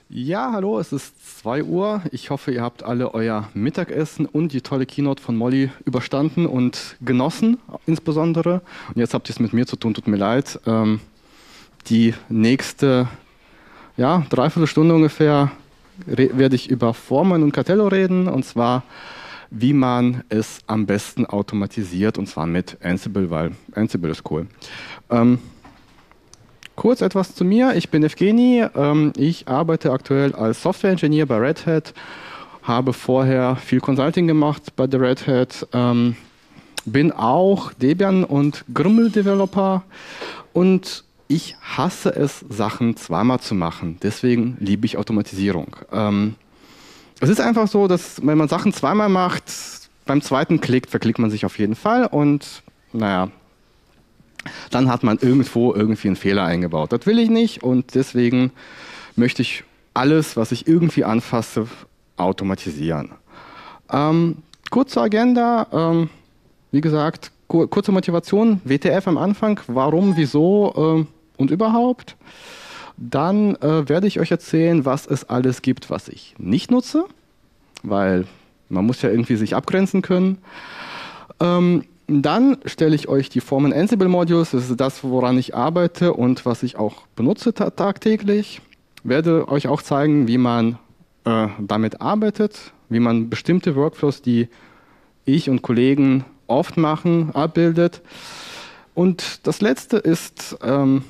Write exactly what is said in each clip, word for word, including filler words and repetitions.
Ja, hallo, es ist zwei Uhr. Ich hoffe, ihr habt alle euer Mittagessen und die tolle Keynote von Molly überstanden und genossen, insbesondere. Und jetzt habt ihr es mit mir zu tun, tut mir leid. Ähm, die nächste, ja, Dreiviertelstunde ungefähr werde ich über Foreman und Catello reden, und zwar, wie man es am besten automatisiert, und zwar mit Ansible, weil Ansible ist cool. Ähm, Kurz etwas zu mir. Ich bin Evgeny. Ähm, ich arbeite aktuell als Software-Engineer bei Red Hat, habe vorher viel Consulting gemacht bei der Red Hat, ähm, bin auch Debian- und Grummel-Developer und ich hasse es, Sachen zweimal zu machen. Deswegen liebe ich Automatisierung. Ähm, es ist einfach so, dass wenn man Sachen zweimal macht, beim zweiten Klick verklickt man sich auf jeden Fall und naja, dann hat man irgendwo irgendwie einen Fehler eingebaut. Das will ich nicht und deswegen möchte ich alles, was ich irgendwie anfasse, automatisieren. Ähm, kurze Agenda, ähm, wie gesagt, kur kurze Motivation, W T F am Anfang, warum, wieso ähm, und überhaupt. Dann äh, werde ich euch erzählen, was es alles gibt, was ich nicht nutze, weil man muss ja irgendwie sich abgrenzen können. Ähm, Dann stelle ich euch die Foreman Ansible Modules, das ist das, woran ich arbeite und was ich auch benutze ta tagtäglich. Werde euch auch zeigen, wie man äh, damit arbeitet, wie man bestimmte Workflows, die ich und Kollegen oft machen, abbildet. Und das letzte ist, ähm,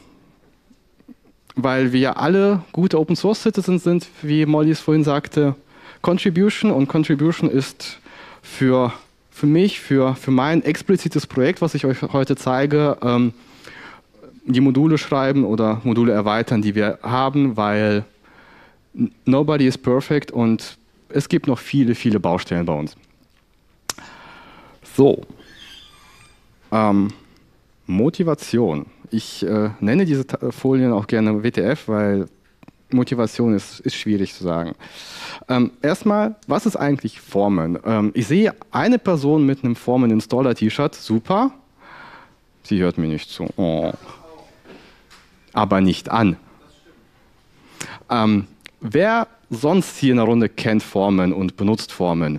weil wir ja alle gute Open Source Citizens sind, wie Molly es vorhin sagte, Contribution, und Contribution ist für Für mich, für, für mein explizites Projekt, was ich euch heute zeige, ähm, die Module schreiben oder Module erweitern, die wir haben, weil nobody is perfect und es gibt noch viele, viele Baustellen bei uns. So, ähm, Motivation. Ich äh, nenne diese Folien auch gerne W T F, weil Motivation ist, ist schwierig zu sagen. Ähm, erstmal, was ist eigentlich Foreman? Ähm, ich sehe eine Person mit einem Foreman Installer T-Shirt, super. Sie hört mir nicht zu. Oh. Aber nicht an. Ähm, wer sonst hier in der Runde kennt Foreman und benutzt Foreman?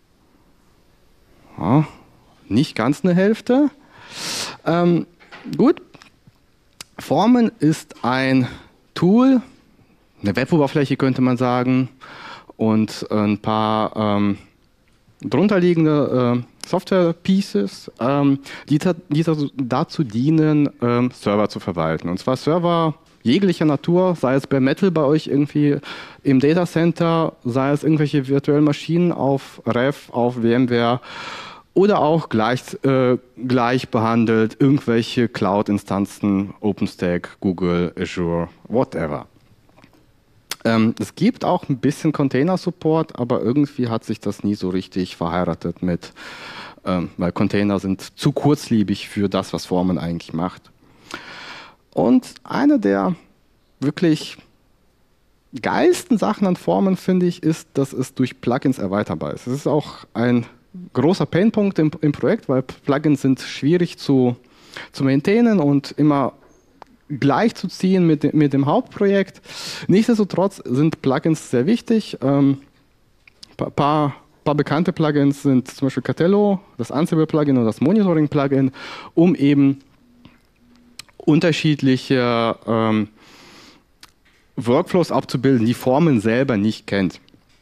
Ja, nicht ganz eine Hälfte. Ähm, gut. Foreman ist ein Tool, eine Web-Oberfläche könnte man sagen, und ein paar ähm, drunterliegende äh, Software-Pieces, ähm, die, die dazu dienen, ähm, Server zu verwalten. Und zwar Server jeglicher Natur, sei es Bare Metal bei euch irgendwie im Datacenter, sei es irgendwelche virtuellen Maschinen auf Ref, auf VMware oder auch gleich, äh, gleich behandelt irgendwelche Cloud-Instanzen, OpenStack, Google, Azure, whatever. Ähm, es gibt auch ein bisschen Container-Support, aber irgendwie hat sich das nie so richtig verheiratet mit, ähm, weil Container sind zu kurzlebig für das, was Foreman eigentlich macht. Und eine der wirklich geilsten Sachen an Foreman, finde ich, ist, dass es durch Plugins erweiterbar ist. Es ist auch ein großer Painpunkt im, im Projekt, weil Plugins sind schwierig zu, zu maintainen und immer gleichzuziehen mit, mit dem Hauptprojekt. Nichtsdestotrotz sind Plugins sehr wichtig. Ein ähm, paar, paar bekannte Plugins sind zum Beispiel Catello, das Ansible-Plugin und das Monitoring-Plugin, um eben unterschiedliche ähm, Workflows abzubilden, die Foreman selber nicht kennt.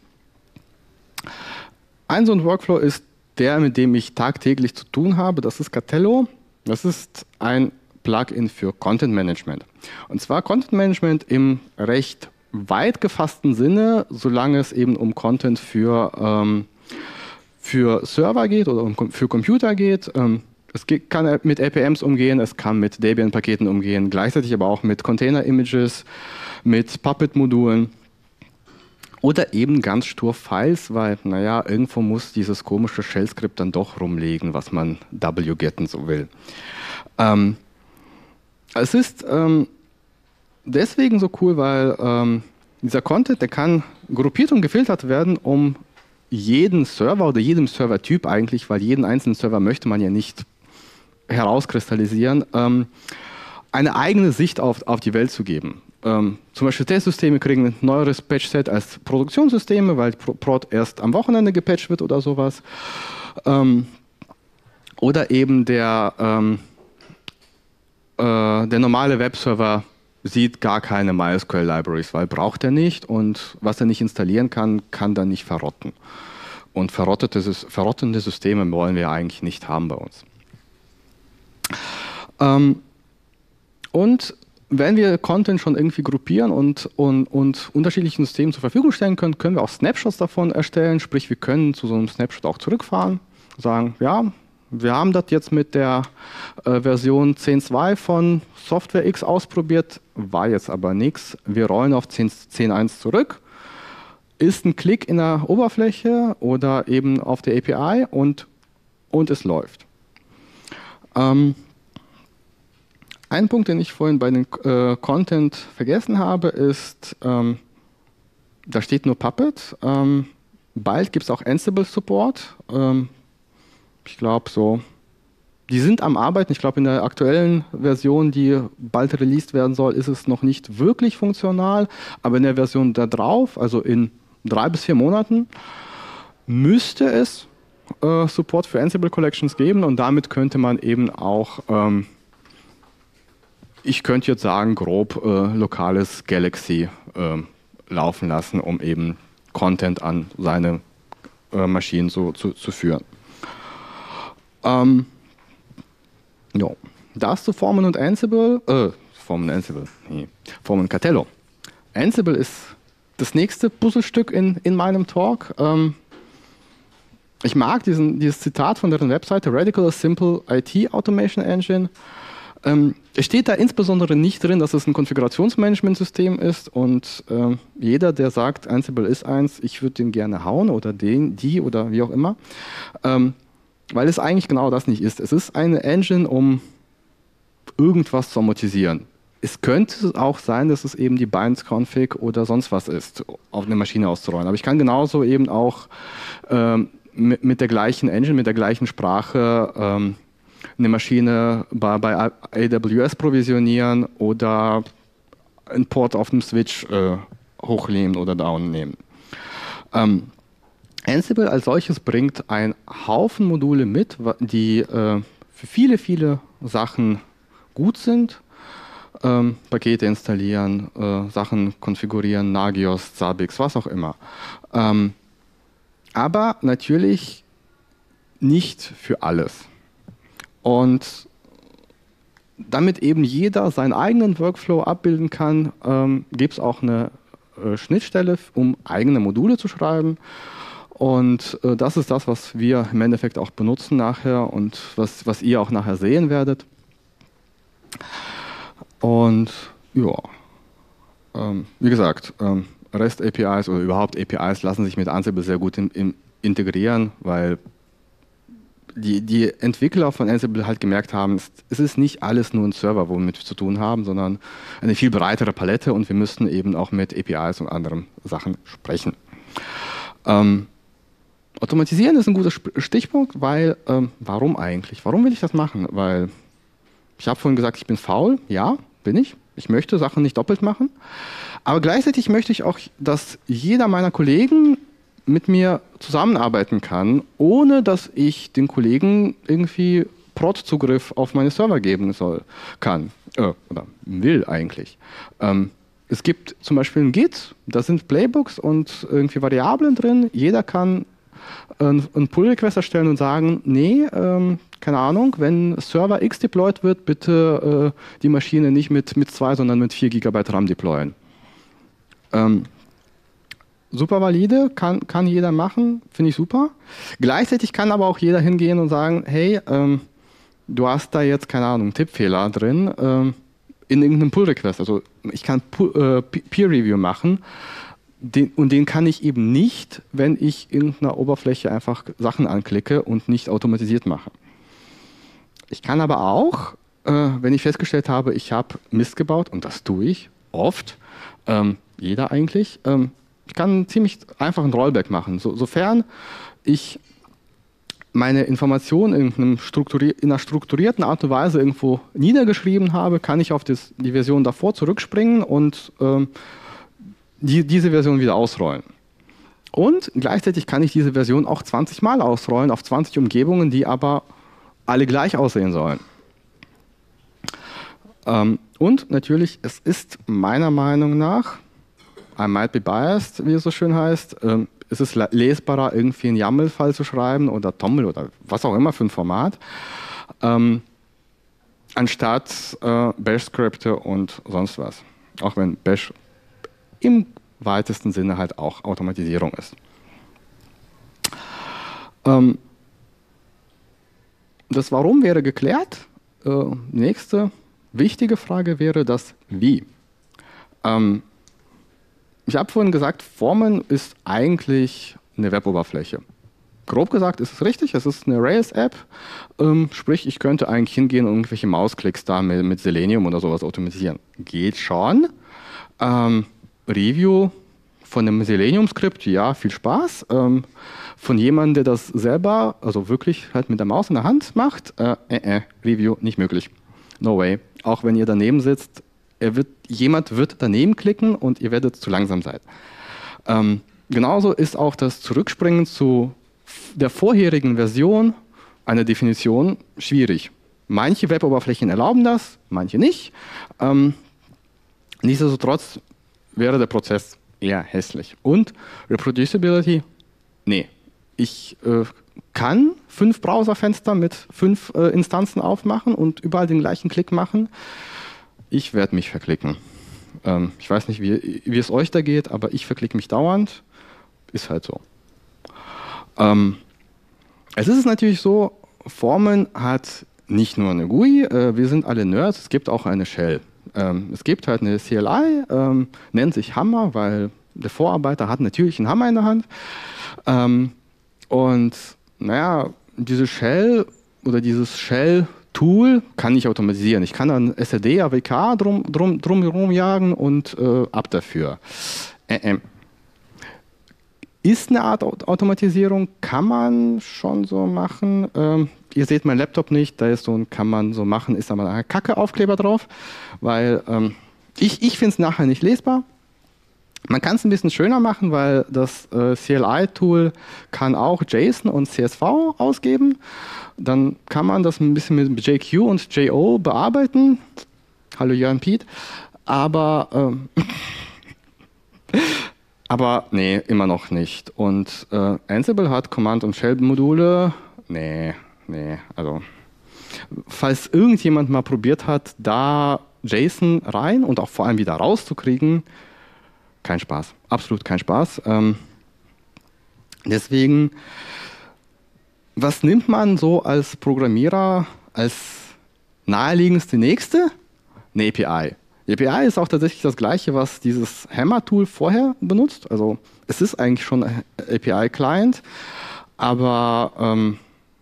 Ein so ein Workflow ist der, mit dem ich tagtäglich zu tun habe. Das ist Catello. Das ist ein Plugin für Content Management. Und zwar Content Management im recht weit gefassten Sinne, solange es eben um Content für, ähm, für Server geht oder um, für Computer geht. Ähm, es geht, kann mit A P Ms umgehen, es kann mit Debian-Paketen umgehen, gleichzeitig aber auch mit Container-Images, mit Puppet-Modulen oder eben ganz stur Files, weil, naja, irgendwo muss dieses komische Shell-Skript dann doch rumliegen, was man wgetten so will. Ähm, Es ist ähm, deswegen so cool, weil ähm, dieser Content, der kann gruppiert und gefiltert werden, um jeden Server oder jedem Servertyp eigentlich, weil jeden einzelnen Server möchte man ja nicht herauskristallisieren, ähm, eine eigene Sicht auf, auf die Welt zu geben. ähm, zum Beispiel Testsysteme kriegen ein neueres Patch-Set als Produktionssysteme, weil Prod erst am Wochenende gepatcht wird oder sowas. Ähm, oder eben der, ähm, äh, der normale Webserver sieht gar keine MySQL-Libraries, weil braucht er nicht und was er nicht installieren kann, kann dann nicht verrotten. Und verrottete, verrottende Systeme wollen wir eigentlich nicht haben bei uns. Ähm, und wenn wir Content schon irgendwie gruppieren und, und, und unterschiedlichen Systemen zur Verfügung stellen können, können wir auch Snapshots davon erstellen. Sprich, wir können zu so einem Snapshot auch zurückfahren, sagen, ja, wir haben das jetzt mit der äh, Version zehn Punkt zwei von Software X ausprobiert, war jetzt aber nichts. Wir rollen auf zehn Punkt eins zurück. Ist ein Klick in der Oberfläche oder eben auf der A P I und, und es läuft. Ähm, ein Punkt, den ich vorhin bei den äh, Content vergessen habe, ist, ähm, da steht nur Puppet. Ähm, bald gibt es auch Ansible-Support. Ähm, ich glaube so, die sind am Arbeiten. Ich glaube in der aktuellen Version, die bald released werden soll, ist es noch nicht wirklich funktional. Aber in der Version da drauf, also in drei bis vier Monaten, müsste es äh, Support für Ansible Collections geben und damit könnte man eben auch, ähm, ich könnte jetzt sagen, grob äh, lokales Galaxy äh, laufen lassen, um eben Content an seine äh, Maschinen so zu, zu führen. Ähm, jo. Das zu Foreman und Ansible, äh, Foreman und Ansible, nee, Foreman und Catello. Ansible ist das nächste Puzzlestück in, in meinem Talk. Ähm, ich mag diesen, dieses Zitat von deren Webseite, Radical Simple I T Automation Engine. Ähm, es steht da insbesondere nicht drin, dass es ein Konfigurationsmanagementsystem ist und ähm, jeder, der sagt, Ansible ist eins, ich würde den gerne hauen oder den, die oder wie auch immer, ähm, weil es eigentlich genau das nicht ist. Es ist eine Engine, um irgendwas zu amortisieren. Es könnte auch sein, dass es eben die Binds-Config oder sonst was ist, auf eine Maschine auszurollen. Aber ich kann genauso eben auch ähm, mit, mit der gleichen Engine, mit der gleichen Sprache ähm, eine Maschine bei, bei A W S provisionieren oder einen Port auf dem Switch äh, hochnehmen oder downnehmen. Ähm, Ansible als solches bringt einen Haufen Module mit, die äh, für viele, viele Sachen gut sind. Ähm, Pakete installieren, äh, Sachen konfigurieren, Nagios, Zabbix, was auch immer. Ähm, aber natürlich nicht für alles. Und damit eben jeder seinen eigenen Workflow abbilden kann, ähm, gibt es auch eine äh, Schnittstelle, um eigene Module zu schreiben. Und äh, das ist das, was wir im Endeffekt auch benutzen nachher und was, was ihr auch nachher sehen werdet. Und ja, ähm, wie gesagt, ähm, REST-A P Is oder überhaupt A P Is lassen sich mit Ansible sehr gut in, in, integrieren, weil die, die Entwickler von Ansible halt gemerkt haben, es, es ist nicht alles nur ein Server, womit wir zu tun haben, sondern eine viel breitere Palette und wir müssten eben auch mit A P Is und anderen Sachen sprechen. Ähm, Automatisieren ist ein guter Stichpunkt, weil, ähm, warum eigentlich? Warum will ich das machen? Weil ich habe vorhin gesagt, ich bin faul. Ja, bin ich. Ich möchte Sachen nicht doppelt machen. Aber gleichzeitig möchte ich auch, dass jeder meiner Kollegen mit mir zusammenarbeiten kann, ohne dass ich den Kollegen irgendwie Prod-Zugriff auf meine Server geben soll, kann. Äh, oder will eigentlich. Ähm, es gibt zum Beispiel ein Git, da sind Playbooks und irgendwie Variablen drin. Jeder kann einen Pull-Request erstellen und sagen, nee, ähm, keine Ahnung, wenn Server X deployed wird, bitte äh, die Maschine nicht mit, mit zwei, sondern mit vier Gigabyte RAM deployen. Ähm, super valide, kann, kann jeder machen, finde ich super. Gleichzeitig kann aber auch jeder hingehen und sagen, hey, ähm, du hast da jetzt, keine Ahnung, einen Tippfehler drin ähm, in irgendeinem Pull-Request. Also ich kann äh, Peer-Review machen. Den, und den kann ich eben nicht, wenn ich irgendeiner Oberfläche einfach Sachen anklicke und nicht automatisiert mache. Ich kann aber auch, äh, wenn ich festgestellt habe, ich habe Mist gebaut, und das tue ich oft, ähm, jeder eigentlich, ähm, ich kann ziemlich einfach ein Rollback machen. So, sofern ich meine Informationen in, einem strukturi in einer strukturierten Art und Weise irgendwo niedergeschrieben habe, kann ich auf das, die Version davor zurückspringen und ähm, die, diese Version wieder ausrollen. Und gleichzeitig kann ich diese Version auch zwanzig Mal ausrollen auf zwanzig Umgebungen, die aber alle gleich aussehen sollen. Ähm, und natürlich, es ist meiner Meinung nach, I might be biased, wie es so schön heißt, ähm, es ist lesbarer, irgendwie einen YAML-File zu schreiben oder Toml oder was auch immer für ein Format, ähm, anstatt äh, Bash-Skripte und sonst was. Auch wenn Bash im weitesten Sinne halt auch Automatisierung ist. Ähm, das Warum wäre geklärt. Äh, nächste wichtige Frage wäre das Wie. Ähm, Ich habe vorhin gesagt, Formen ist eigentlich eine Web-Oberfläche. Grob gesagt ist es richtig, es ist eine Rails-App, ähm, sprich ich könnte eigentlich hingehen und irgendwelche Mausklicks da mit, mit Selenium oder sowas automatisieren. Geht schon. Ähm, Review von einem Selenium-Skript, ja, viel Spaß. Ähm, von jemandem, der das selber, also wirklich halt mit der Maus in der Hand macht, äh, äh, äh, Review nicht möglich. No way. Auch wenn ihr daneben sitzt, Er wird, jemand wird daneben klicken und ihr werdet zu langsam sein. Ähm, genauso ist auch das Zurückspringen zu der vorherigen Version einer Definition schwierig. Manche Web-Oberflächen erlauben das, manche nicht. Ähm, nichtsdestotrotz wäre der Prozess eher hässlich. Und Reproducibility? Nee. Ich äh, kann fünf Browserfenster mit fünf äh, Instanzen aufmachen und überall den gleichen Klick machen. Ich werde mich verklicken. Ähm, ich weiß nicht, wie, wie es euch da geht, aber ich verklicke mich dauernd. Ist halt so. Ähm, es ist natürlich so, Formen hat nicht nur eine G U I, äh, wir sind alle Nerds, es gibt auch eine Shell. Ähm, es gibt halt eine C L I, ähm, nennt sich Hammer, weil der Vorarbeiter hat natürlich einen Hammer in der Hand. Ähm, und naja, diese Shell oder dieses Shell Tool kann ich automatisieren. Ich kann dann S R D, A W K drum, drum, drumherum jagen und äh, ab dafür. Äh, äh. Ist eine Art Automatisierung, kann man schon so machen. Ähm, ihr seht meinen Laptop nicht, da ist so ein kann man so machen, ist aber ein Kacke-Aufkleber drauf, weil ähm, ich, ich finde es nachher nicht lesbar. Man kann es ein bisschen schöner machen, weil das äh, C L I-Tool kann auch JSON und C S V ausgeben. Dann kann man das ein bisschen mit J Q und J O bearbeiten. Hallo Jörn Piet. Aber, ähm, aber nee, immer noch nicht. Und äh, Ansible hat Command- und Shell-Module. Nee, nee, also falls irgendjemand mal probiert hat, da JSON rein und auch vor allem wieder rauszukriegen, kein Spaß, absolut kein Spaß. Ähm, deswegen, was nimmt man so als Programmierer als naheliegendste nächste? Eine A P I. Die A P I ist auch tatsächlich das gleiche, was dieses Hammer-Tool vorher benutzt. Also es ist eigentlich schon ein A P I-Client, aber ähm,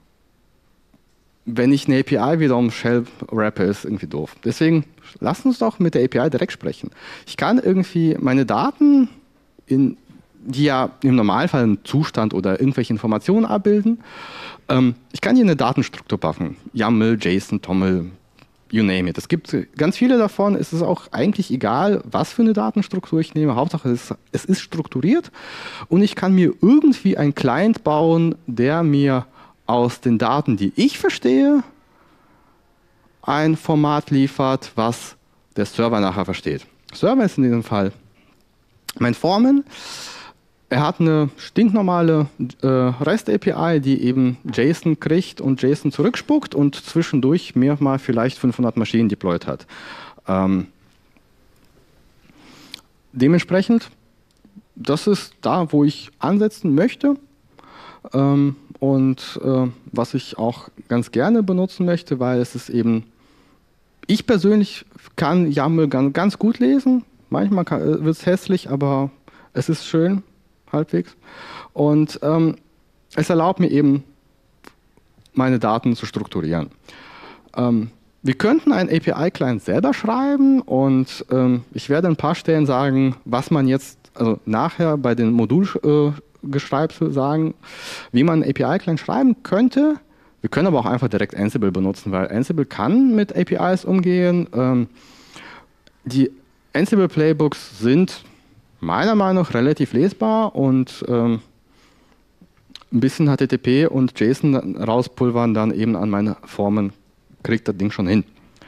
wenn ich eine A P I wiederum Shell rappe, ist irgendwie doof. Deswegen lasst uns doch mit der A P I direkt sprechen. Ich kann irgendwie meine Daten, in, die ja im Normalfall einen Zustand oder irgendwelche Informationen abbilden, ähm, ich kann hier eine Datenstruktur packen. YAML, JSON, Toml, you name it. Es gibt ganz viele davon. Es ist auch eigentlich egal, was für eine Datenstruktur ich nehme. Hauptsache, es, es ist strukturiert und ich kann mir irgendwie einen Client bauen, der mir aus den Daten, die ich verstehe, ein Format liefert, was der Server nachher versteht. Server ist in diesem Fall mein Foreman. Er hat eine stinknormale äh, REST-A P I, die eben JSON kriegt und JSON zurückspuckt und zwischendurch mehrmal vielleicht fünfhundert Maschinen deployed hat. Ähm, dementsprechend, das ist da, wo ich ansetzen möchte. Ähm, und äh, was ich auch ganz gerne benutzen möchte, weil es ist eben, ich persönlich kann YAML ganz, ganz gut lesen, manchmal wird es hässlich, aber es ist schön, halbwegs. Und ähm, es erlaubt mir eben, meine Daten zu strukturieren. Ähm, wir könnten einen A P I-Client selber schreiben und ähm, ich werde an ein paar Stellen sagen, was man jetzt, also nachher bei den Modul, äh, Geschreibsel sagen, wie man einen A P I-Client schreiben könnte. Wir können aber auch einfach direkt Ansible benutzen, weil Ansible kann mit A P Is umgehen. Ähm, die Ansible-Playbooks sind meiner Meinung nach relativ lesbar und ähm, ein bisschen H T T P und JSON rauspulvern dann eben an meine Formen, kriegt das Ding schon hin.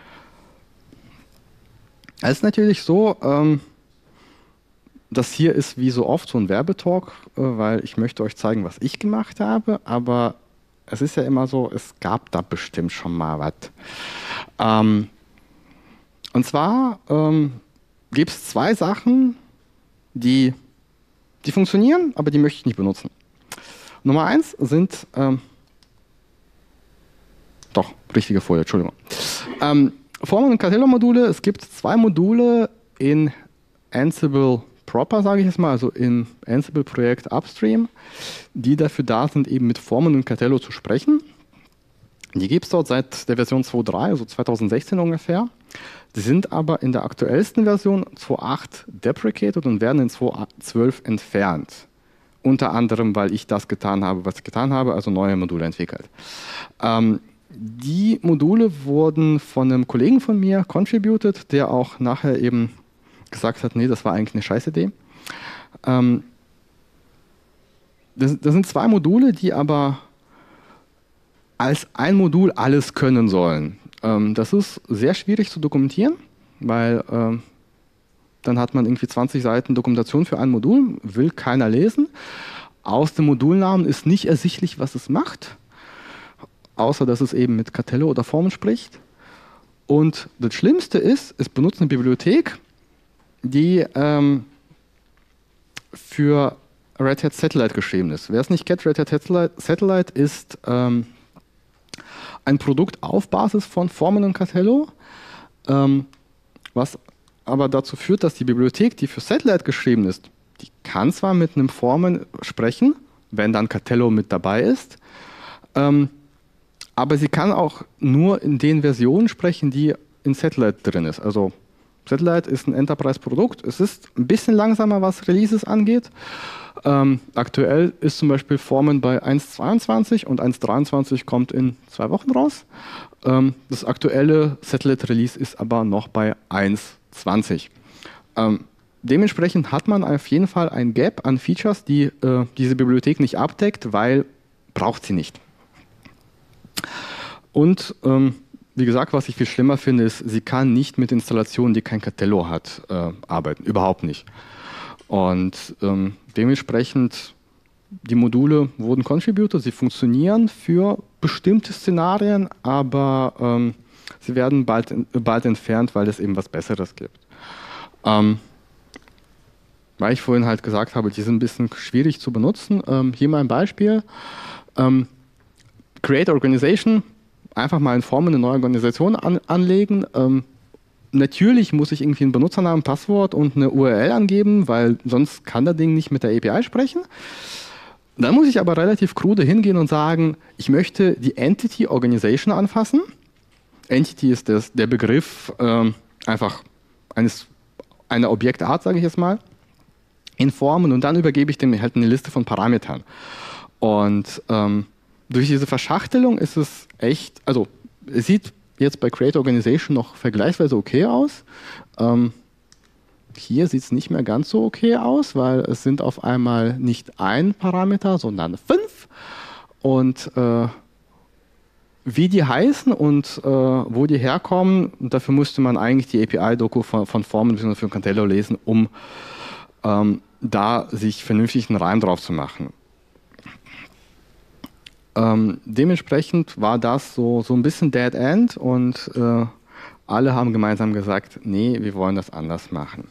Es ist natürlich so, ähm, das hier ist wie so oft so ein Werbetalk, äh, weil ich möchte euch zeigen, was ich gemacht habe, aber es ist ja immer so, es gab da bestimmt schon mal was. Ähm, und zwar ähm, gibt es zwei Sachen, die, die funktionieren, aber die möchte ich nicht benutzen. Nummer eins sind, ähm, doch, richtige Folie, Entschuldigung. Ähm, Formen- und Cartello-Module, es gibt zwei Module in Ansible proper, sage ich jetzt mal, also im Ansible-Projekt Upstream, die dafür da sind, eben mit Formen und Cartello zu sprechen. Die gibt es dort seit der Version zwei Punkt drei, also zweitausendsechzehn ungefähr. Die sind aber in der aktuellsten Version zwei Punkt acht deprecated und werden in zwei Punkt zwölf entfernt. Unter anderem, weil ich das getan habe, was ich getan habe, also neue Module entwickelt. Ähm, die Module wurden von einem Kollegen von mir contributed, der auch nachher eben gesagt hat, nee, das war eigentlich eine Scheißidee. Ähm, das, das sind zwei Module, die aber als ein Modul alles können sollen. Ähm, das ist sehr schwierig zu dokumentieren, weil ähm, dann hat man irgendwie zwanzig Seiten Dokumentation für ein Modul, will keiner lesen. Aus dem Modulnamen ist nicht ersichtlich, was es macht, außer dass es eben mit Cartello oder Formen spricht. Und das Schlimmste ist, es benutzt eine Bibliothek, die ähm, für Red Hat Satellite geschrieben ist. Wer es nicht kennt, Red Hat Satellite ist ähm, ein Produkt auf Basis von Formen und Cartello, ähm, was aber dazu führt, dass die Bibliothek, die für Satellite geschrieben ist, die kann zwar mit einem Formen sprechen, wenn dann Cartello mit dabei ist, ähm, aber sie kann auch nur in den Versionen sprechen, die in Satellite drin ist. Also Satellite ist ein Enterprise-Produkt. Es ist ein bisschen langsamer, was Releases angeht. Ähm, aktuell ist zum Beispiel Formen bei eins Punkt zweiundzwanzig und eins Punkt dreiundzwanzig kommt in zwei Wochen raus. Ähm, das aktuelle Satellite-Release ist aber noch bei eins Punkt zwanzig. Ähm, dementsprechend hat man auf jeden Fall ein Gap an Features, die äh, diese Bibliothek nicht abdeckt, weil braucht sie nicht. Und ähm, wie gesagt, was ich viel schlimmer finde, ist, sie kann nicht mit Installationen, die kein Cartello hat, äh, arbeiten. Überhaupt nicht. Und ähm, dementsprechend, die Module wurden contributed, sie funktionieren für bestimmte Szenarien, aber ähm, sie werden bald, bald entfernt, weil es eben was Besseres gibt. Ähm, weil ich vorhin halt gesagt habe, die sind ein bisschen schwierig zu benutzen. Ähm, hier mal ein Beispiel. Ähm, Create Organization, einfach mal in Formen eine neue Organisation an, anlegen. Ähm, natürlich muss ich irgendwie einen Benutzernamen, Passwort und eine U R L angeben, weil sonst kann das Ding nicht mit der A P I sprechen. Dann muss ich aber relativ krude hingehen und sagen, ich möchte die Entity Organization anfassen. Entity ist das, der Begriff ähm, einfach eines, einer Objektart, sage ich jetzt mal, in Formen, und dann übergebe ich dem halt eine Liste von Parametern. Und ähm, durch diese Verschachtelung ist es echt, also es sieht jetzt bei Create Organization noch vergleichsweise okay aus. Ähm, hier sieht es nicht mehr ganz so okay aus, weil es sind auf einmal nicht ein Parameter, sondern fünf. Und äh, wie die heißen und äh, wo die herkommen, dafür musste man eigentlich die A P I-Doku von, von Formen bzw. für Cartello lesen, um ähm, da sich vernünftig einen Reim drauf zu machen. Ähm, dementsprechend war das so, so ein bisschen Dead End und äh, alle haben gemeinsam gesagt, nee, wir wollen das anders machen.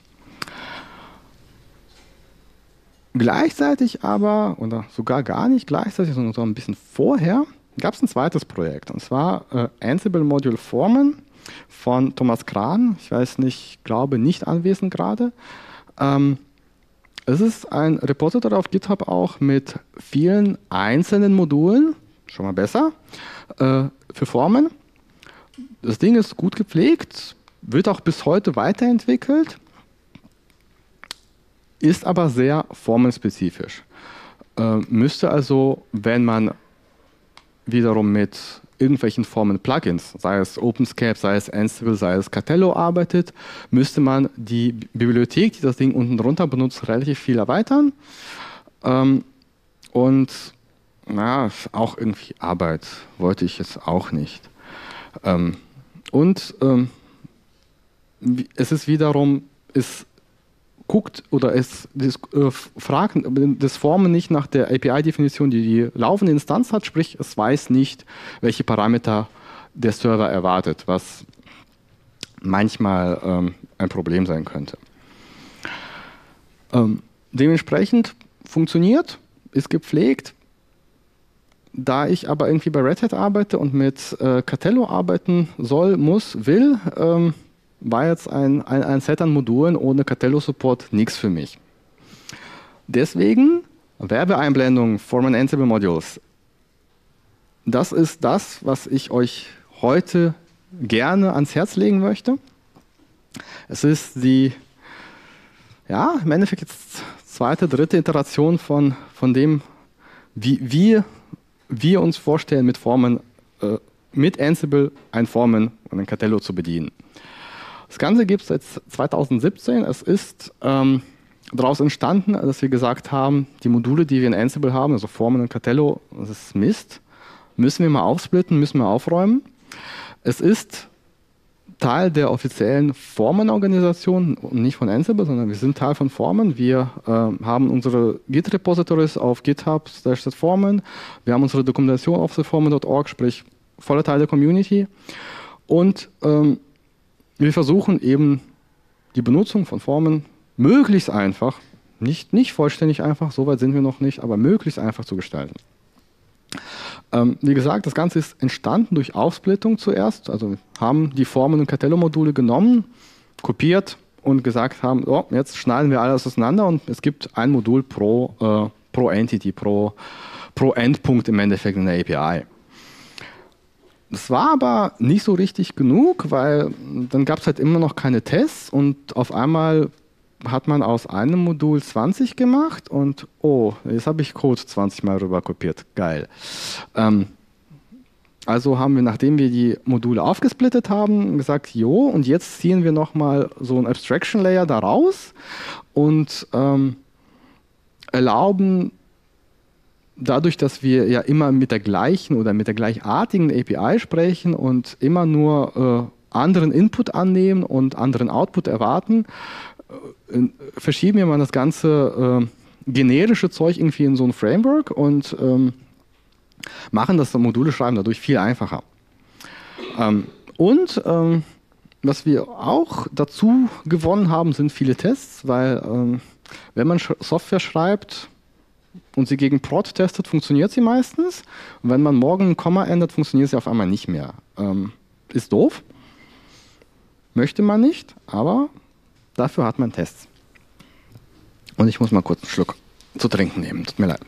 Gleichzeitig aber, oder sogar gar nicht gleichzeitig, sondern so ein bisschen vorher, gab es ein zweites Projekt, und zwar äh, Ansible Module Formen von Thomas Kran. Ich weiß nicht, glaube nicht anwesend gerade. Ähm, es ist ein Repository auf GitHub auch mit vielen einzelnen Modulen, schon mal besser, äh, für Formen. Das Ding ist gut gepflegt, wird auch bis heute weiterentwickelt, ist aber sehr formenspezifisch. Äh, müsste also, wenn man wiederum mit irgendwelchen Formen Plugins, sei es OpenSCApe, sei es Ansible, sei es Catello arbeitet, müsste man die Bibliothek, die das Ding unten drunter benutzt, relativ viel erweitern. Ähm, und na, auch irgendwie Arbeit wollte ich jetzt auch nicht. Ähm, und ähm, es ist wiederum, es guckt oder es das, äh, fragt das Formen nicht nach der A P I-Definition, die die laufende Instanz hat, sprich es weiß nicht, welche Parameter der Server erwartet, was manchmal ähm, ein Problem sein könnte. Ähm, dementsprechend funktioniert, ist gepflegt. Da ich aber irgendwie bei Red Hat arbeite und mit äh, Catello arbeiten soll, muss, will, ähm, war jetzt ein, ein, ein Set an Modulen ohne Catello-Support nichts für mich. Deswegen Werbeeinblendung for my Ansible Modules. Das ist das, was ich euch heute gerne ans Herz legen möchte. Es ist die, ja, im Endeffekt jetzt zweite, dritte Iteration von, von dem, wie wir, wir uns vorstellen, mit Formen, äh, mit Ansible ein Formen und ein Catello zu bedienen. Das Ganze gibt es seit zweitausendsiebzehn. Es ist ähm, daraus entstanden, dass wir gesagt haben, die Module, die wir in Ansible haben, also Formen und Catello, das ist Mist, müssen wir mal aufsplitten, müssen wir aufräumen. Es ist Teil der offiziellen Formenorganisation und nicht von Ansible, sondern wir sind Teil von Formen. Wir äh, haben unsere Git-Repositories auf GitHub slash Formen. Wir haben unsere Dokumentation auf formen punkt org, sprich voller Teil der Community. Und ähm, wir versuchen eben die Benutzung von Formen möglichst einfach, nicht, nicht vollständig einfach, so weit sind wir noch nicht, aber möglichst einfach zu gestalten. Ähm, wie gesagt, das Ganze ist entstanden durch Aufsplittung zuerst. Also wir haben die Formen und Catello-Module genommen, kopiert und gesagt haben, oh, jetzt schneiden wir alles auseinander und es gibt ein Modul pro, äh, pro Entity, pro, pro Endpunkt im Endeffekt in der A P I. Das war aber nicht so richtig genug, weil dann gab es halt immer noch keine Tests und auf einmal hat man aus einem Modul zwanzig gemacht und oh, jetzt habe ich Code zwanzig Mal rüber kopiert. Geil. Ähm, also haben wir, nachdem wir die Module aufgesplittet haben, gesagt, jo, und jetzt ziehen wir nochmal so ein Abstraction Layer daraus und ähm, erlauben dadurch, dass wir ja immer mit der gleichen oder mit der gleichartigen A P I sprechen und immer nur äh, anderen Input annehmen und anderen Output erwarten, äh, verschieben wir mal das ganze äh, generische Zeug irgendwie in so ein Framework und ähm, machen das Module schreiben dadurch viel einfacher. Ähm, und ähm, was wir auch dazu gewonnen haben, sind viele Tests, weil ähm, wenn man Sch- Software schreibt, und sie gegen Prod testet, funktioniert sie meistens. Und wenn man morgen ein Komma ändert, funktioniert sie auf einmal nicht mehr. Ähm, ist doof. Möchte man nicht, aber dafür hat man Tests. Und ich muss mal kurz einen Schluck zu trinken nehmen. Tut mir leid.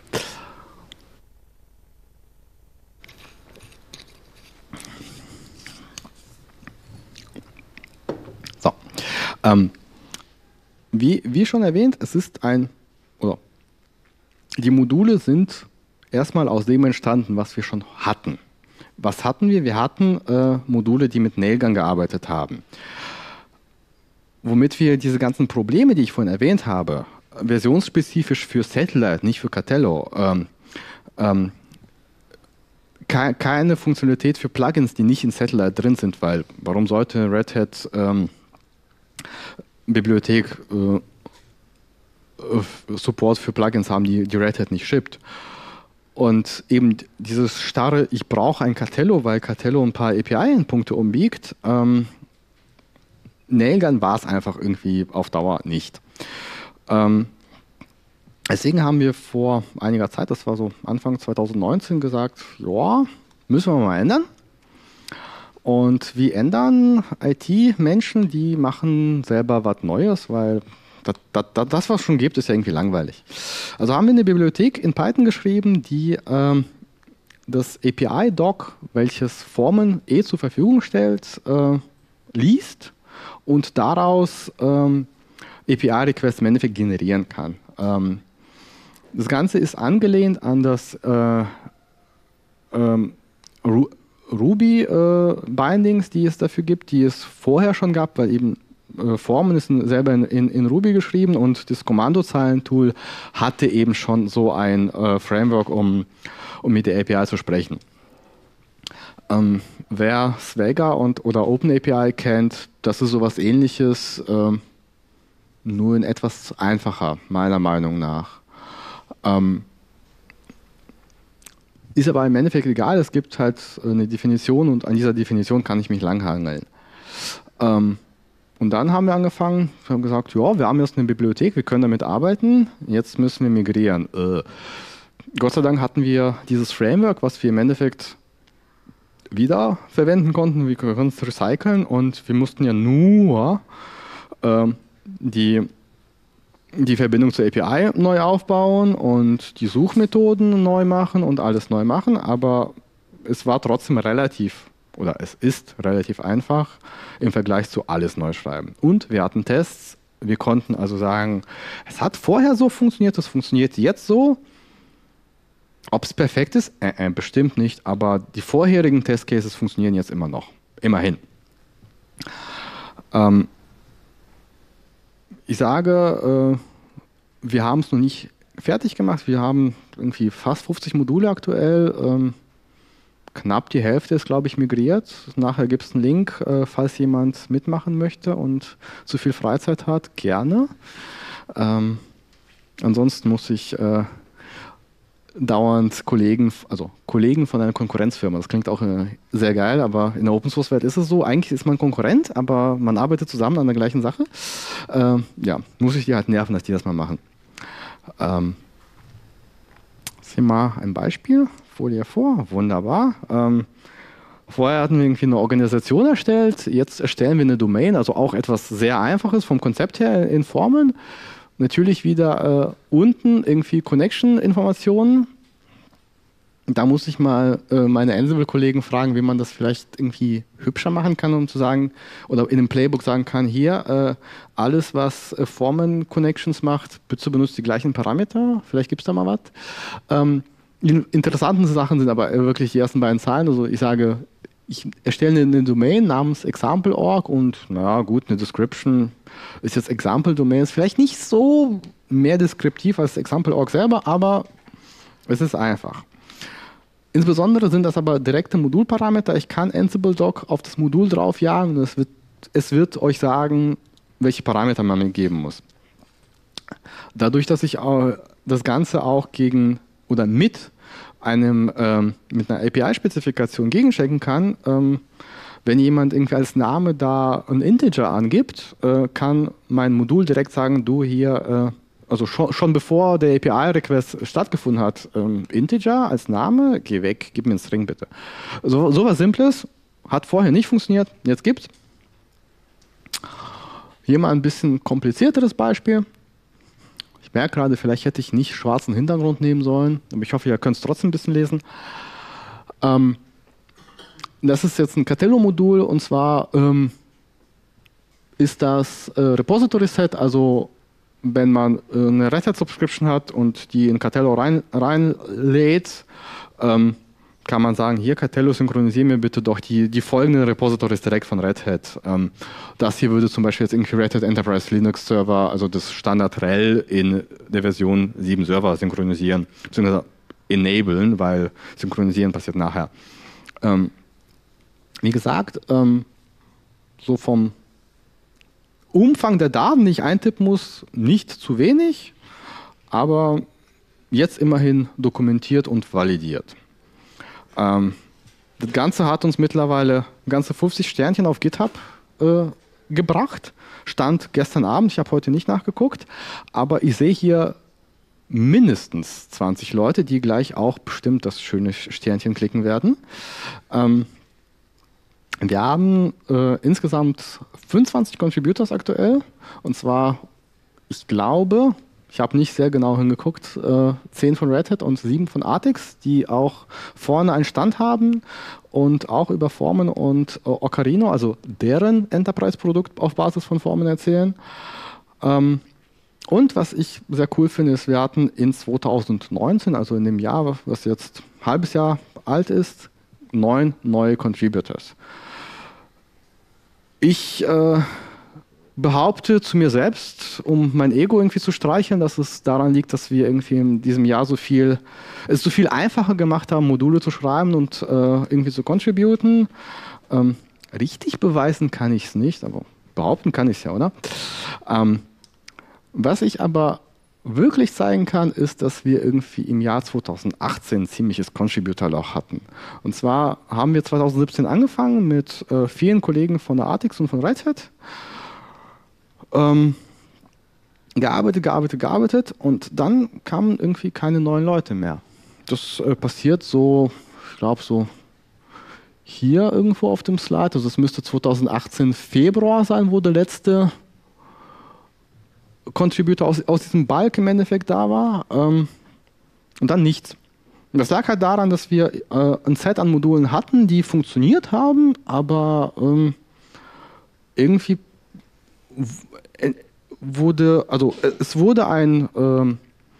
So. Ähm, wie, wie schon erwähnt, es ist ein, oder die Module sind erstmal aus dem entstanden, was wir schon hatten. Was hatten wir? Wir hatten äh, Module, die mit Nailgun gearbeitet haben. Womit wir diese ganzen Probleme, die ich vorhin erwähnt habe, versionsspezifisch für Satellite, nicht für Catello, ähm, ähm, ke keine Funktionalität für Plugins, die nicht in Satellite drin sind, weil warum sollte Red Hat ähm, Bibliothek äh, Support für Plugins haben, die, die Red Hat nicht shippt. Und eben dieses starre, ich brauche ein Catello, weil Catello ein paar A P I-Endpunkte umbiegt, ähm, Nailgun war es einfach irgendwie auf Dauer nicht. Ähm, deswegen haben wir vor einiger Zeit, das war so Anfang zweitausendneunzehn, gesagt, ja, müssen wir mal ändern. Und wie ändern I T-Menschen, die machen selber was Neues, weil Das, das, das, was es schon gibt, ist ja irgendwie langweilig. Also haben wir eine Bibliothek in Python geschrieben, die ähm, das A P I-Doc, welches Formen eh zur Verfügung stellt, äh, liest und daraus ähm, A P I-Requests im Endeffekt generieren kann. Ähm, Das Ganze ist angelehnt an das äh, ähm, Ru Ruby-Bindings, äh, die es dafür gibt, die es vorher schon gab, weil eben äh, Formen ist in, selber in, in, in Ruby geschrieben und das Kommandozeilentool hatte eben schon so ein äh, Framework, um, um mit der A P I zu sprechen. Ähm, wer Swagger und, oder OpenAPI kennt, das ist sowas Ähnliches, äh, nur in etwas einfacher, meiner Meinung nach. Ähm, ist aber im Endeffekt egal, es gibt halt eine Definition und an dieser Definition kann ich mich langhangeln. Ähm, und dann haben wir angefangen, wir haben gesagt, ja, wir haben jetzt eine Bibliothek, wir können damit arbeiten, jetzt müssen wir migrieren. Äh, Gott sei Dank hatten wir dieses Framework, was wir im Endeffekt wieder verwenden konnten, wir können es recyceln und wir mussten ja nur äh, die die Verbindung zur A P I neu aufbauen und die Suchmethoden neu machen und alles neu machen, aber es war trotzdem relativ, oder es ist relativ einfach im Vergleich zu alles neu schreiben. Und wir hatten Tests, wir konnten also sagen, es hat vorher so funktioniert, es funktioniert jetzt so. Ob es perfekt ist? Äh, äh, bestimmt nicht, aber die vorherigen Testcases funktionieren jetzt immer noch, immerhin. Ähm, Ich sage, äh, wir haben es noch nicht fertig gemacht. Wir haben irgendwie fast fünfzig Module aktuell. Ähm, knapp die Hälfte ist, glaube ich, migriert. Nachher gibt es einen Link, äh, falls jemand mitmachen möchte und zu viel Freizeit hat, gerne. Ähm, ansonsten muss ich äh, dauernd Kollegen, also Kollegen von einer Konkurrenzfirma. Das klingt auch äh, sehr geil, aber in der Open-Source-Welt ist es so. Eigentlich ist man Konkurrent, aber man arbeitet zusammen an der gleichen Sache. Ähm, ja, muss ich die halt nerven, dass die das mal machen. Ähm, hier mal ein Beispiel. Folie vor. Wunderbar. Ähm, vorher hatten wir irgendwie eine Organisation erstellt. Jetzt erstellen wir eine Domain, also auch etwas sehr Einfaches vom Konzept her in Formeln. Natürlich wieder äh, unten irgendwie Connection-Informationen. Da muss ich mal äh, meine Ansible-Kollegen fragen, wie man das vielleicht irgendwie hübscher machen kann, um zu sagen, oder in einem Playbook sagen kann, hier, äh, alles, was äh, Formen-Connections macht, bitte benutzt die gleichen Parameter. Vielleicht gibt es da mal was. Ähm, die interessanten Sachen sind aber wirklich die ersten beiden Zahlen. Also ich sage, ich erstelle eine Domain namens example punkt org und na gut, eine Description ist jetzt Example-Domain, ist vielleicht nicht so mehr deskriptiv als example punkt org selber, aber es ist einfach. Insbesondere sind das aber direkte Modulparameter. Ich kann Ansible-Doc auf das Modul draufjagen und es wird, es wird euch sagen, welche Parameter man mir geben muss. Dadurch, dass ich auch das Ganze auch gegen oder mit einem ähm, mit einer A P I-Spezifikation gegenchecken kann, ähm, wenn jemand irgendwie als Name da ein Integer angibt, äh, kann mein Modul direkt sagen, du hier, äh, also schon, schon bevor der A P I-Request stattgefunden hat, ähm, Integer als Name, geh weg, gib mir einen String bitte. So, so was Simples, hat vorher nicht funktioniert, jetzt gibt's. Hier mal ein bisschen komplizierteres Beispiel. Ich merke gerade, vielleicht hätte ich nicht schwarzen Hintergrund nehmen sollen, aber ich hoffe, ihr könnt es trotzdem ein bisschen lesen. Ähm, das ist jetzt ein Catello-Modul und zwar ähm, ist das äh, Repository-Set, also wenn man äh, eine Red Hat-Subscription hat und die in Catello rein, reinlädt, ähm, kann man sagen, hier Catello, synchronisiere mir bitte doch die, die folgenden Repositories direkt von Red Hat. Ähm, das hier würde zum Beispiel jetzt irgendwie Red Hat Enterprise Linux Server, also das Standard R E L in der Version sieben Server synchronisieren, beziehungsweise enablen, weil synchronisieren passiert nachher. Ähm, wie gesagt, ähm, so vom Umfang der Daten, die ich eintippen muss, nicht zu wenig, aber jetzt immerhin dokumentiert und validiert. Ähm, das Ganze hat uns mittlerweile ganze fünfzig Sternchen auf GitHub äh, gebracht. Stand gestern Abend, ich habe heute nicht nachgeguckt, aber ich sehe hier mindestens zwanzig Leute, die gleich auch bestimmt das schöne Sternchen klicken werden. Ähm, wir haben äh, insgesamt fünfundzwanzig Contributors aktuell und zwar, ich glaube, ich habe nicht sehr genau hingeguckt, äh, zehn von Red Hat und sieben von Artix, die auch vorne einen Stand haben und auch über Formen und äh, Ocarino, also deren Enterprise-Produkt auf Basis von Formen erzählen. Ähm, Und was ich sehr cool finde, ist, wir hatten in zweitausendneunzehn, also in dem Jahr, was jetzt ein halbes Jahr alt ist, neun neue Contributors. Ich äh, behaupte zu mir selbst, um mein Ego irgendwie zu streicheln, dass es daran liegt, dass wir irgendwie in diesem Jahr so viel, es so viel einfacher gemacht haben, Module zu schreiben und äh, irgendwie zu contributen. Ähm, richtig beweisen kann ich es nicht, aber behaupten kann ich es ja, oder? Ähm, was ich aber wirklich zeigen kann, ist, dass wir irgendwie im Jahr zweitausendachtzehn ein ziemliches Contributor-Loch hatten. Und zwar haben wir zweitausendsiebzehn angefangen mit äh, vielen Kollegen von der Artix und von Red Hat. Ähm, gearbeitet, gearbeitet, gearbeitet und dann kamen irgendwie keine neuen Leute mehr. Das äh, passiert so, ich glaube so hier irgendwo auf dem Slide. Also es müsste zweitausendachtzehn Februar sein, wo der letzte Contributor aus, aus diesem Balk im Endeffekt da war. Ähm, und dann nichts. Und das lag halt daran, dass wir äh, ein Set an Modulen hatten, die funktioniert haben, aber ähm, irgendwie wurde, also es wurde ein, ähm,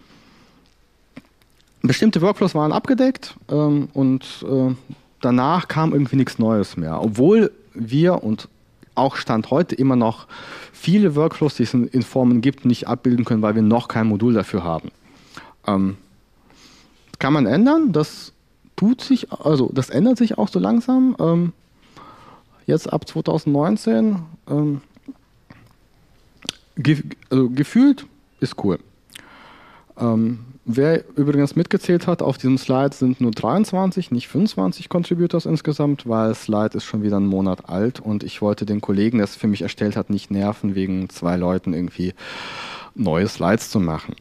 bestimmte Workflows waren abgedeckt ähm, und äh, danach kam irgendwie nichts Neues mehr. Obwohl wir und auch Stand heute immer noch viele Workflows, die es in, in Formen gibt, nicht abbilden können, weil wir noch kein Modul dafür haben. Ähm, kann man ändern, das tut sich, also das ändert sich auch so langsam. Ähm, jetzt ab zweitausendneunzehn ähm, ge also gefühlt ist cool. Ähm, wer übrigens mitgezählt hat, auf diesem Slide sind nur dreiundzwanzig, nicht fünfundzwanzig Contributors insgesamt, weil das Slide ist schon wieder einen Monat alt und ich wollte den Kollegen, der es für mich erstellt hat, nicht nerven, wegen zwei Leuten irgendwie neue Slides zu machen.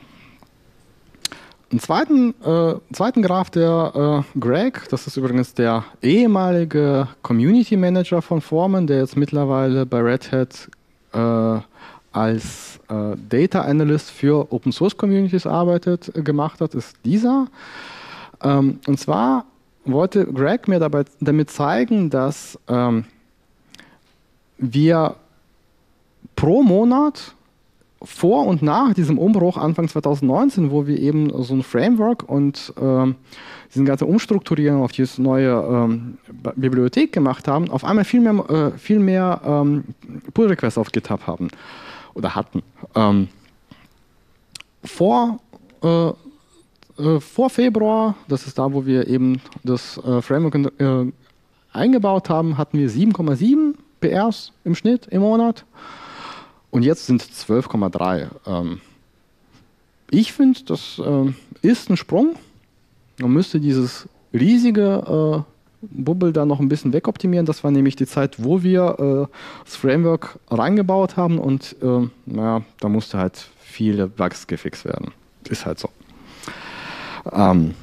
Einen zweiten, äh, zweiten Graph, der äh, Greg, das ist übrigens der ehemalige Community Manager von Foreman, der jetzt mittlerweile bei Red Hat äh, als äh, Data Analyst für Open Source Communities arbeitet, äh, gemacht hat, ist dieser. Ähm, und zwar wollte Greg mir dabei, damit zeigen, dass ähm, wir pro Monat vor und nach diesem Umbruch Anfang zweitausendneunzehn, wo wir eben so ein Framework und ähm, diesen ganzen Umstrukturieren auf diese neue ähm, Bibliothek gemacht haben, auf einmal viel mehr, äh, viel mehr ähm, Pull-Requests auf GitHub haben oder hatten. Ähm, vor, äh, äh, vor Februar, das ist da, wo wir eben das äh, Framework äh, eingebaut haben, hatten wir sieben Komma sieben P Rs im Schnitt im Monat. Und jetzt sind es zwölf Komma drei. Ähm, ich finde, das ähm, ist ein Sprung. Man müsste dieses riesige äh, Bubble da noch ein bisschen wegoptimieren. Das war nämlich die Zeit, wo wir äh, das Framework reingebaut haben und äh, naja, da musste halt viele Bugs gefixt werden. Ist halt so. Ähm,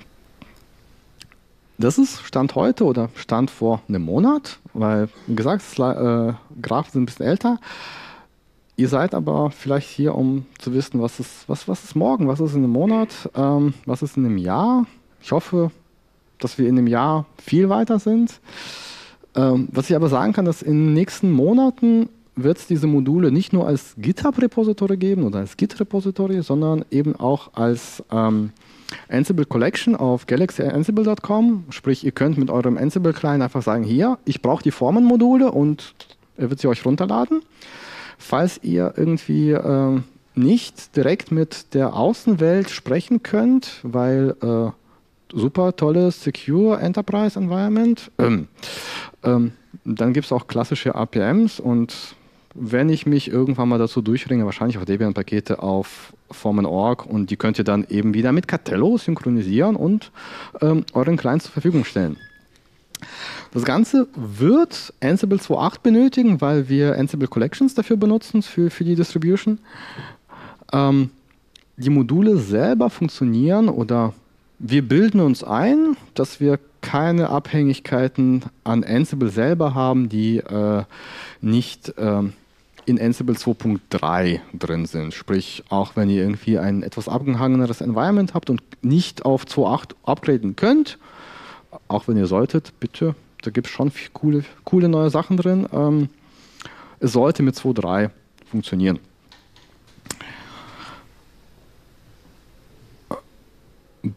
das ist Stand heute oder Stand vor einem Monat, weil, wie gesagt, das äh, Graph ist ein bisschen älter. Ihr seid aber vielleicht hier, um zu wissen, was ist, was, was ist morgen, was ist in einem Monat, ähm, was ist in einem Jahr. Ich hoffe, dass wir in einem Jahr viel weiter sind. Ähm, was ich aber sagen kann, dass in den nächsten Monaten wird es diese Module nicht nur als GitHub-Repository geben oder als Git-Repository, sondern eben auch als ähm, Ansible Collection auf galaxy ansible punkt com. Sprich, ihr könnt mit eurem Ansible-Client einfach sagen, hier, ich brauche die Formen-Module und er wird sie euch runterladen. Falls ihr irgendwie äh, nicht direkt mit der Außenwelt sprechen könnt, weil äh, super tolles Secure Enterprise Environment, ähm, ähm, dann gibt es auch klassische A P Ms und wenn ich mich irgendwann mal dazu durchringe, wahrscheinlich auch Debian-Pakete auf Formen Punkt org und die könnt ihr dann eben wieder mit Catello synchronisieren und ähm, euren Client zur Verfügung stellen. Das Ganze wird Ansible zwei Punkt acht benötigen, weil wir Ansible Collections dafür benutzen, für, für die Distribution. Ähm, die Module selber funktionieren oder wir bilden uns ein, dass wir keine Abhängigkeiten an Ansible selber haben, die äh, nicht äh, in Ansible zwei Punkt drei drin sind. Sprich, auch wenn ihr irgendwie ein etwas abgehangeneres Environment habt und nicht auf zwei Punkt acht upgraden könnt, auch wenn ihr solltet, bitte, da gibt es schon viele coole, coole neue Sachen drin. Ähm, es sollte mit zwei Punkt drei funktionieren.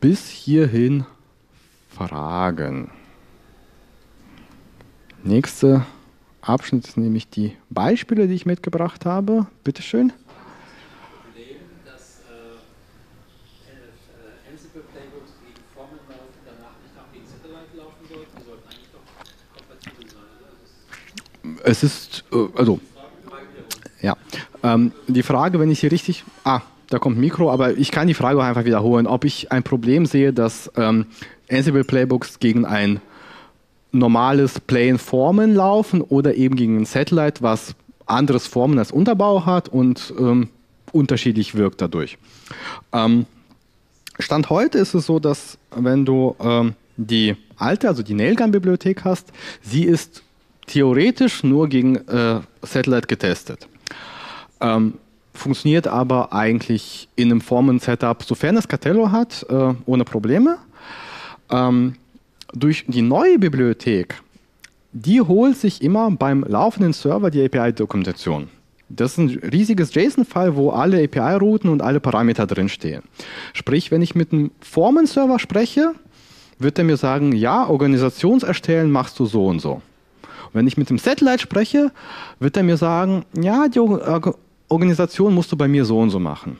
bis hierhin Fragen? Nächster Abschnitt ist nämlich die Beispiele, die ich mitgebracht habe. Bitte schön. Problem, dass äh, Ansible-Playbooks gegen Formeln laufen, danach nicht noch gegen Satellite laufen sollten. Die sollten eigentlich doch kompatibel sein. Oder? Es ist, äh, also, ja, ähm, die Frage, wenn ich hier richtig, ah, da kommt Mikro, aber ich kann die Frage auch einfach wiederholen, ob ich ein Problem sehe, dass ähm, Ansible-Playbooks gegen ein normales Plain-Formen laufen oder eben gegen ein Satellite, was anderes Formen als Unterbau hat und ähm, unterschiedlich wirkt dadurch. Ähm, Stand heute ist es so, dass wenn du ähm, die alte, also die Nailgun-Bibliothek hast, sie ist theoretisch nur gegen äh, Satellite getestet. Ähm, funktioniert aber eigentlich in einem Formen-Setup, sofern es Catello hat, äh, ohne Probleme. Ähm, durch die neue Bibliothek, die holt sich immer beim laufenden Server die A P I-Dokumentation. Das ist ein riesiges JSON-File, wo alle A P I-Routen und alle Parameter drinstehen. Sprich, wenn ich mit einem Formen-Server spreche, wird er mir sagen, ja, Organisationserstellen machst du so und so. Und wenn ich mit dem Satellite spreche, wird er mir sagen, ja, die Organisation musst du bei mir so und so machen.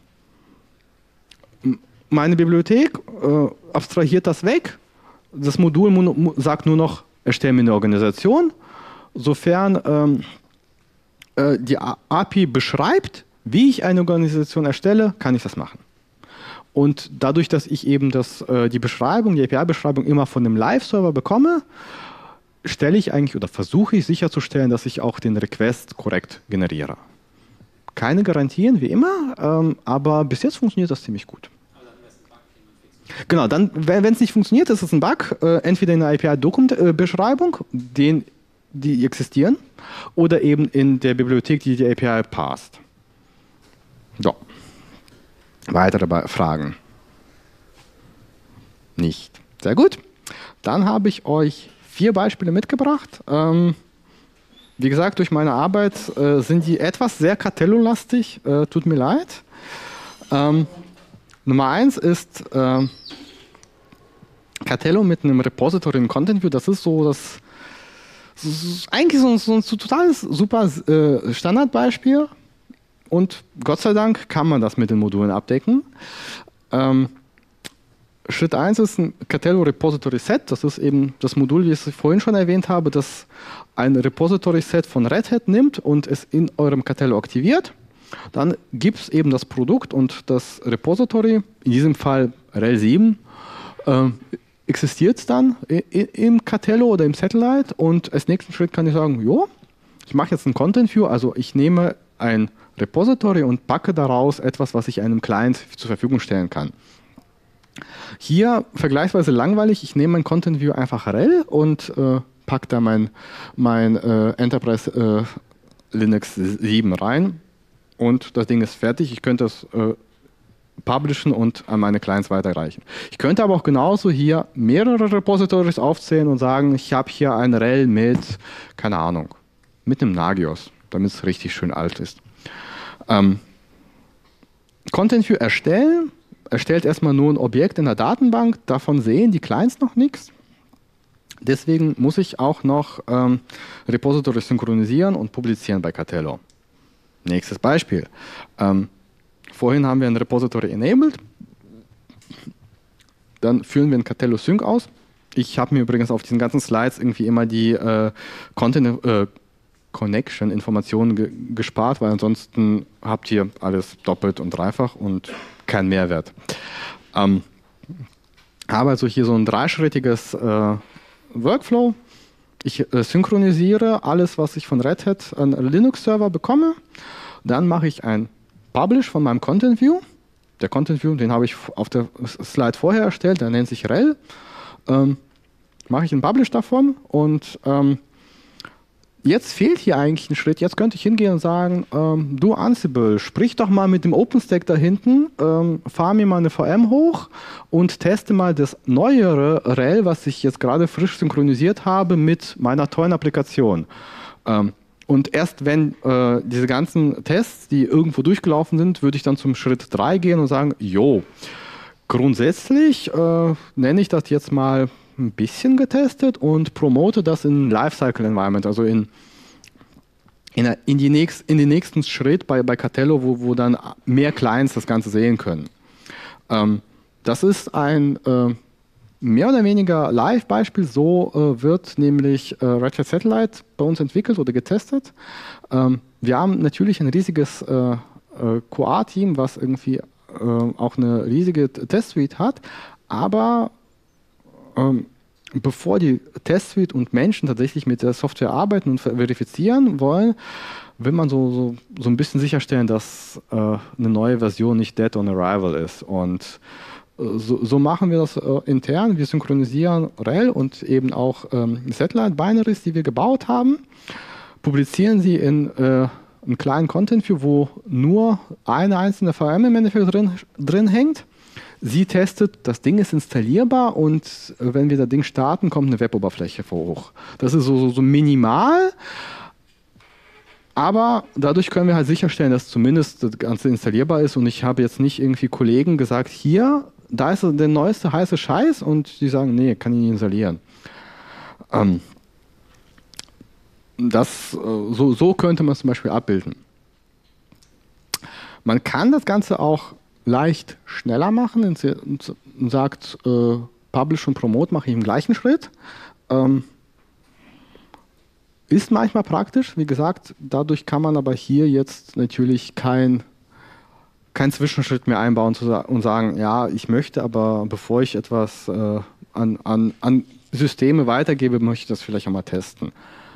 Meine Bibliothek äh, abstrahiert das weg. Das Modul sagt nur noch, erstelle mir eine Organisation. Sofern ähm, äh, die A P I beschreibt, wie ich eine Organisation erstelle, kann ich das machen. Und dadurch, dass ich eben das, äh, die Beschreibung, die A P I-Beschreibung immer von dem Live-Server bekomme, stelle ich eigentlich oder versuche ich sicherzustellen, dass ich auch den Request korrekt generiere. Keine Garantien, wie immer, ähm, aber bis jetzt funktioniert das ziemlich gut. Genau, dann, wenn es nicht funktioniert, ist es ein Bug, äh, entweder in der A P I-Beschreibung, äh, die existieren, oder eben in der Bibliothek, die die A P I passt. So. Weitere Be Fragen? Nicht. Sehr gut. Dann habe ich euch vier Beispiele mitgebracht. Ähm, wie gesagt, durch meine Arbeit äh, sind die etwas sehr Catello-lastig. Äh, tut mir leid. Ähm, Nummer eins ist äh, Catello mit einem Repository im Content View. Das ist so das, das ist eigentlich so, so ein totales super äh, Standardbeispiel. Und Gott sei Dank kann man das mit den Modulen abdecken. Ähm, Schritt eins ist ein Catello Repository Set. Das ist eben das Modul, wie ich es vorhin schon erwähnt habe, das ein Repository Set von Red Hat nimmt und es in eurem Catello aktiviert. Dann gibt es eben das Produkt und das Repository, in diesem Fall R H E L sieben, äh, existiert es dann im Catello oder im Satellite und als nächsten Schritt kann ich sagen, jo, ich mache jetzt ein Content View, also ich nehme ein Repository und packe daraus etwas, was ich einem Client zur Verfügung stellen kann. Hier vergleichsweise langweilig, ich nehme mein Content View einfach R H E L und äh, packe da mein, mein äh, Enterprise äh, Linux sieben rein. Und das Ding ist fertig. Ich könnte das äh, publishen und an meine Clients weiterreichen. Ich könnte aber auch genauso hier mehrere Repositories aufzählen und sagen, ich habe hier ein R H E L mit, keine Ahnung, mit einem Nagios, damit es richtig schön alt ist. Ähm, Content View erstellen, erstellt erstmal nur ein Objekt in der Datenbank, davon sehen die Clients noch nichts. Deswegen muss ich auch noch ähm, Repositories synchronisieren und publizieren bei Catello. Nächstes Beispiel. Ähm, vorhin haben wir ein Repository enabled. Dann führen wir ein Catello Sync aus. Ich habe mir übrigens auf diesen ganzen Slides irgendwie immer die äh, Content äh, Connection Informationen ge gespart, weil ansonsten habt ihr alles doppelt und dreifach und kein Mehrwert. Ähm, habe also hier so ein dreischrittiges äh, Workflow. Ich äh, synchronisiere alles, was ich von Red Hat an Linux-Server bekomme. Dann mache ich ein Publish von meinem Content View. Der Content View, den habe ich auf der Slide vorher erstellt, der nennt sich R H E L. Ähm, mache ich einen Publish davon und ähm, jetzt fehlt hier eigentlich ein Schritt. Jetzt könnte ich hingehen und sagen, ähm, du Ansible, sprich doch mal mit dem OpenStack da hinten, ähm, fahr mir mal eine V M hoch und teste mal das neuere R H E L, was ich jetzt gerade frisch synchronisiert habe mit meiner tollen Applikation. Ähm, und erst wenn äh, diese ganzen Tests, die irgendwo durchgelaufen sind, würde ich dann zum Schritt drei gehen und sagen, jo, grundsätzlich äh, nenne ich das jetzt mal ein bisschen getestet und promote das in Lifecycle Environment, also in, in, in, die nächst, in den nächsten Schritt bei, bei Catello, wo, wo dann mehr Clients das Ganze sehen können. Ähm, das ist ein äh, mehr oder weniger Live-Beispiel. So äh, wird nämlich äh, Red Hat Satellite bei uns entwickelt oder getestet. Ähm, wir haben natürlich ein riesiges äh, äh, Q A-Team, was irgendwie äh, auch eine riesige Testsuite hat, aber ähm, bevor die Testsuite und Menschen tatsächlich mit der Software arbeiten und verifizieren wollen, will man so, so, so ein bisschen sicherstellen, dass äh, eine neue Version nicht dead on arrival ist. Und So, so machen wir das äh, intern. Wir synchronisieren R E L und eben auch ähm, Satellite-Binaries, die wir gebaut haben, publizieren sie in äh, einem kleinen Content-View, wo nur eine einzelne V M im Endeffekt drin, drin hängt. Sie testet, das Ding ist installierbar und äh, wenn wir das Ding starten, kommt eine Web-Oberfläche hoch. Das ist so, so, so minimal, aber dadurch können wir halt sicherstellen, dass zumindest das Ganze installierbar ist und ich habe jetzt nicht irgendwie Kollegen gesagt, hier, da ist der neueste heiße Scheiß und die sagen, nee, kann ich nicht installieren. Ähm, das, so, so könnte man es zum Beispiel abbilden. Man kann das Ganze auch leicht schneller machen und sagt, äh, Publish und Promote mache ich im gleichen Schritt. Ähm, ist manchmal praktisch, wie gesagt, dadurch kann man aber hier jetzt natürlich kein keinen Zwischenschritt mehr einbauen und sagen, ja, ich möchte aber, bevor ich etwas äh, an, an, an Systeme weitergebe, möchte ich das vielleicht auch mal testen.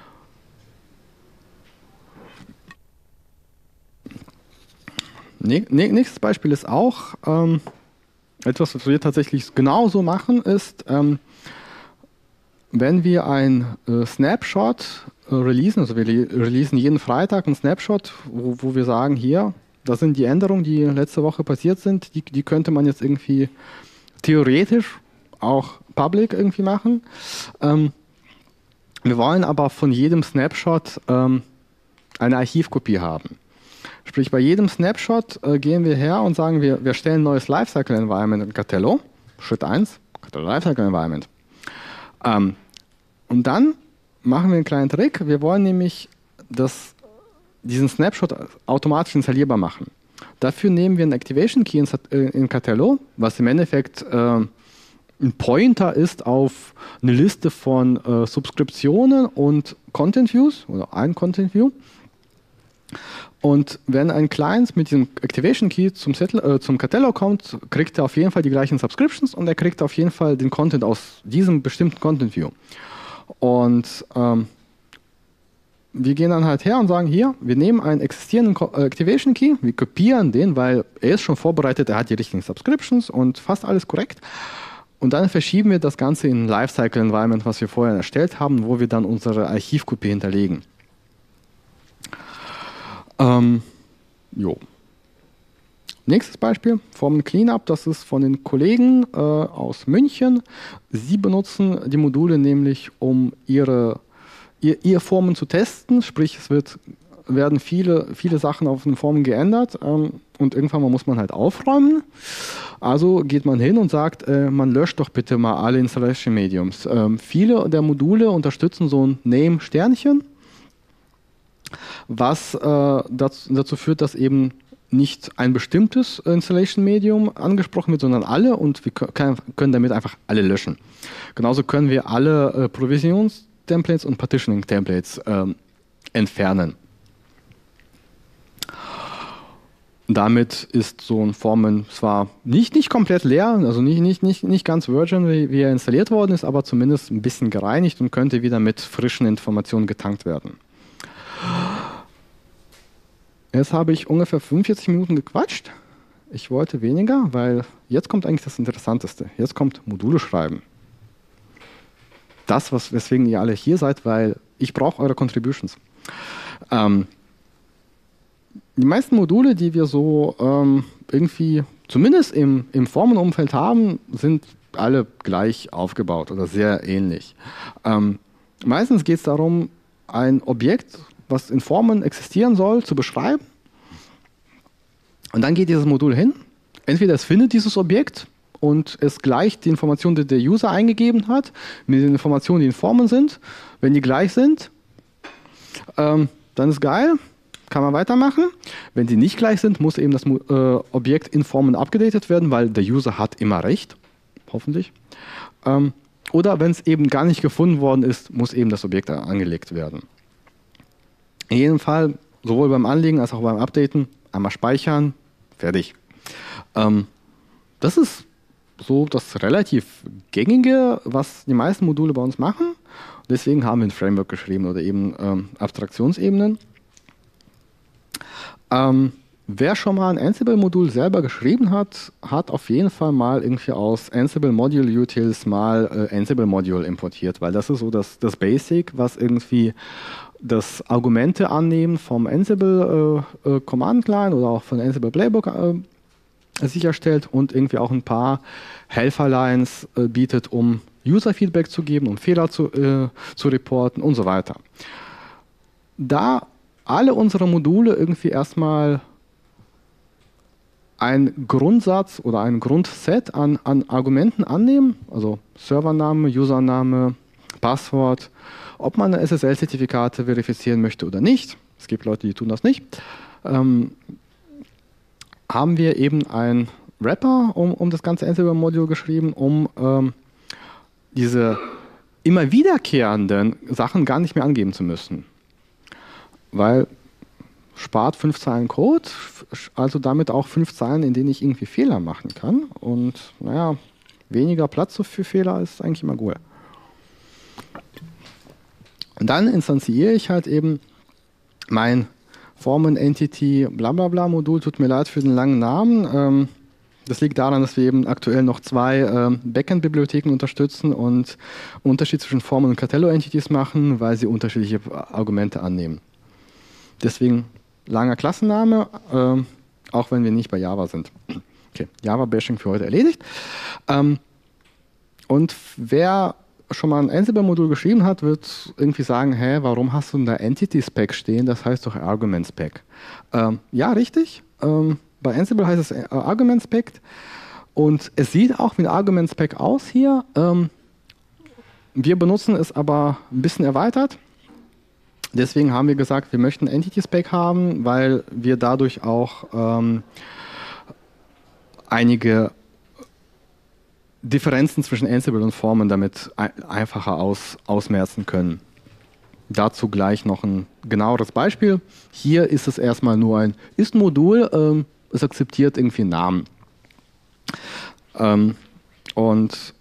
Nächstes Beispiel ist auch, ähm, etwas, was wir tatsächlich genauso machen, ist, ähm, wenn wir ein äh, Snapshot äh, releasen, also wir releasen jeden Freitag einen Snapshot, wo, wo wir sagen, hier, das sind die Änderungen, die letzte Woche passiert sind. Die, die könnte man jetzt irgendwie theoretisch auch public irgendwie machen. Ähm, wir wollen aber von jedem Snapshot ähm, eine Archivkopie haben. Sprich, bei jedem Snapshot äh, gehen wir her und sagen, wir, wir stellen ein neues Lifecycle Environment in Catello. Schritt eins, Catello Lifecycle Environment. Ähm, und dann machen wir einen kleinen Trick. Wir wollen nämlich das diesen Snapshot automatisch installierbar machen. Dafür nehmen wir einen Activation Key in, in Catello, was im Endeffekt äh, ein Pointer ist auf eine Liste von äh, Subskriptionen und Content Views oder ein Content View. Und wenn ein Client mit diesem Activation Key zum, Settle, äh, zum Catello kommt, kriegt er auf jeden Fall die gleichen Subscriptions und er kriegt auf jeden Fall den Content aus diesem bestimmten Content View. Und ähm, wir gehen dann halt her und sagen, hier, wir nehmen einen existierenden Activation Key, wir kopieren den, weil er ist schon vorbereitet, er hat die richtigen Subscriptions und fast alles korrekt. Und dann verschieben wir das Ganze in ein Lifecycle Environment, was wir vorher erstellt haben, wo wir dann unsere Archivkopie hinterlegen. Ähm, jo. Nächstes Beispiel, Formen Cleanup, das ist von den Kollegen äh, aus München. Sie benutzen die Module nämlich, um ihre Ihr, ihr Formen zu testen, sprich es wird, werden viele, viele Sachen auf den Formen geändert ähm, und irgendwann mal muss man halt aufräumen. Also geht man hin und sagt, äh, man löscht doch bitte mal alle Installation Mediums. Ähm, viele der Module unterstützen so ein Name-Sternchen, was äh, dazu, dazu führt, dass eben nicht ein bestimmtes Installation Medium angesprochen wird, sondern alle und wir können, können damit einfach alle löschen. Genauso können wir alle äh, Provisions Templates und Partitioning Templates ähm, entfernen. Damit ist so ein Formen zwar nicht, nicht komplett leer, also nicht, nicht, nicht, nicht ganz virgin, wie, wie er installiert worden ist, aber zumindest ein bisschen gereinigt und könnte wieder mit frischen Informationen getankt werden. Jetzt habe ich ungefähr fünfundvierzig Minuten gequatscht. Ich wollte weniger, weil jetzt kommt eigentlich das Interessanteste. Jetzt kommt Module schreiben. Das, was, weswegen ihr alle hier seid, weil ich brauche eure Contributions. Ähm, die meisten Module, die wir so ähm, irgendwie, zumindest im, im Formenumfeld haben, sind alle gleich aufgebaut oder sehr ähnlich. Ähm, meistens geht es darum, ein Objekt, was in Formen existieren soll, zu beschreiben. Und dann geht dieses Modul hin. Entweder es findet dieses Objekt und es gleicht die Informationen, die der User eingegeben hat, mit den Informationen, die in Formen sind. Wenn die gleich sind, ähm, dann ist geil, kann man weitermachen. Wenn die nicht gleich sind, muss eben das äh, Objekt in Formen abgedatet werden, weil der User hat immer recht, hoffentlich. Ähm, oder wenn es eben gar nicht gefunden worden ist, muss eben das Objekt angelegt werden. In jedem Fall, sowohl beim Anlegen als auch beim Updaten, einmal speichern, fertig. Ähm, das ist so das relativ gängige, was die meisten Module bei uns machen. Deswegen haben wir ein Framework geschrieben oder eben ähm, Abstraktionsebenen. Ähm, wer schon mal ein Ansible-Modul selber geschrieben hat, hat auf jeden Fall mal irgendwie aus Ansible Module Utils mal äh, Ansible Module importiert, weil das ist so das, das Basic, was irgendwie das Argumente annehmen vom Ansible äh, äh, Command Line oder auch von Ansible Playbook äh, sicherstellt und irgendwie auch ein paar Helferlines äh, bietet, um User-Feedback zu geben, um Fehler zu, äh, zu reporten und so weiter. Da alle unsere Module irgendwie erstmal einen Grundsatz oder ein Grundset an, an Argumenten annehmen, also Servername, Username, Passwort, ob man S S L-Zertifikate verifizieren möchte oder nicht. Es gibt Leute, die tun das nicht. Ähm, haben wir eben einen Wrapper um, um das ganze Ansible-Modul geschrieben, um ähm, diese immer wiederkehrenden Sachen gar nicht mehr angeben zu müssen. Weil spart fünf Zeilen Code, also damit auch fünf Zeilen, in denen ich irgendwie Fehler machen kann. Und naja, weniger Platz für Fehler ist eigentlich immer gut. Und dann instanziere ich halt eben mein Formen Entity blablabla Modul. Tut mir leid für den langen Namen. Ähm, das liegt daran, dass wir eben aktuell noch zwei ähm, Backend-Bibliotheken unterstützen und Unterschied zwischen Formen und Cartello Entities machen, weil sie unterschiedliche Argumente annehmen. Deswegen langer Klassenname, äh, auch wenn wir nicht bei Java sind. Okay, Java-Bashing für heute erledigt. Ähm, und wer schon mal ein Ansible-Modul geschrieben hat, wird irgendwie sagen, hä, warum hast du da Entity-Spec stehen? Das heißt doch Argument-Spec. Ähm, ja, richtig. Ähm, bei Ansible heißt es äh, Argument-Spec. Und es sieht auch wie ein Argument-Spec aus hier. Ähm, wir benutzen es aber ein bisschen erweitert. Deswegen haben wir gesagt, wir möchten Entity-Spec haben, weil wir dadurch auch ähm, einige Differenzen zwischen Ansible und Formen damit einfacher aus, ausmerzen können. Dazu gleich noch ein genaueres Beispiel. Hier ist es erstmal nur ein Ist-Modul, ähm, es akzeptiert irgendwie einen Namen. Ähm, und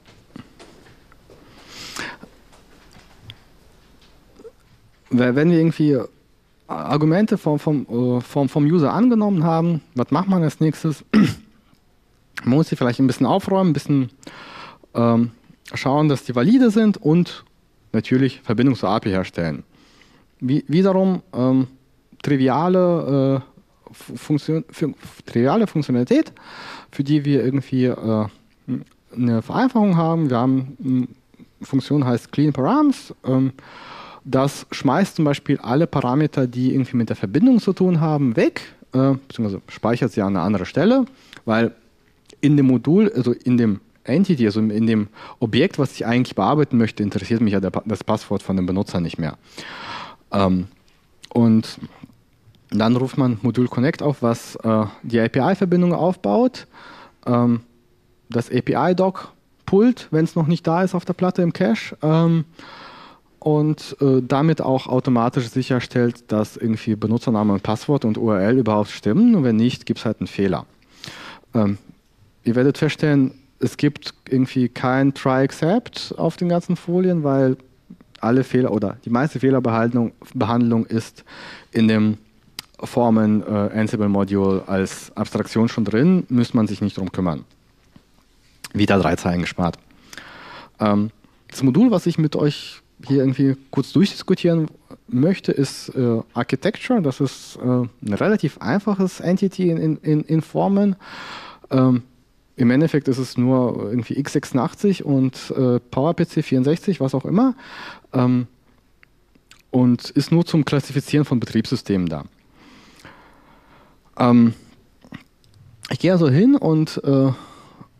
wenn wir irgendwie Argumente vom, vom, vom, vom User angenommen haben, was macht man als nächstes? Man muss sie vielleicht ein bisschen aufräumen, ein bisschen ähm, schauen, dass die valide sind und natürlich Verbindung zur A P I herstellen. Wie, wiederum ähm, triviale, äh, Funktion, für, triviale Funktionalität, für die wir irgendwie äh, eine Vereinfachung haben. Wir haben eine Funktion, heißt Clean Params. Ähm, das schmeißt zum Beispiel alle Parameter, die irgendwie mit der Verbindung zu tun haben, weg, äh, beziehungsweise speichert sie an eine andere Stelle, weil in dem Modul, also in dem Entity, also in dem Objekt, was ich eigentlich bearbeiten möchte, interessiert mich ja der, das Passwort von dem Benutzer nicht mehr. Ähm, und dann ruft man Modul Connect auf, was äh, die A P I-Verbindung aufbaut. Ähm, das A P I-Doc pullt, wenn es noch nicht da ist auf der Platte im Cache. Ähm, und äh, damit auch automatisch sicherstellt, dass irgendwie Benutzername und Passwort und U R L überhaupt stimmen. Und wenn nicht, gibt es halt einen Fehler. Ähm, Ihr werdet feststellen, es gibt irgendwie kein Try-Except auf den ganzen Folien, weil alle Fehler oder die meiste Fehlerbehandlung Behandlung ist in dem Formen äh, Ansible-Module als Abstraktion schon drin, müsste man sich nicht drum kümmern. Wieder drei Zeilen gespart. Ähm, das Modul, was ich mit euch hier irgendwie kurz durchdiskutieren möchte, ist äh, Architecture. Das ist äh, ein relativ einfaches Entity in, in, in Formen. Ähm, Im Endeffekt ist es nur irgendwie x sechsundachtzig und äh, PowerPC vierundsechzig, was auch immer. Ähm, und ist nur zum Klassifizieren von Betriebssystemen da. Ähm, ich gehe also hin und äh,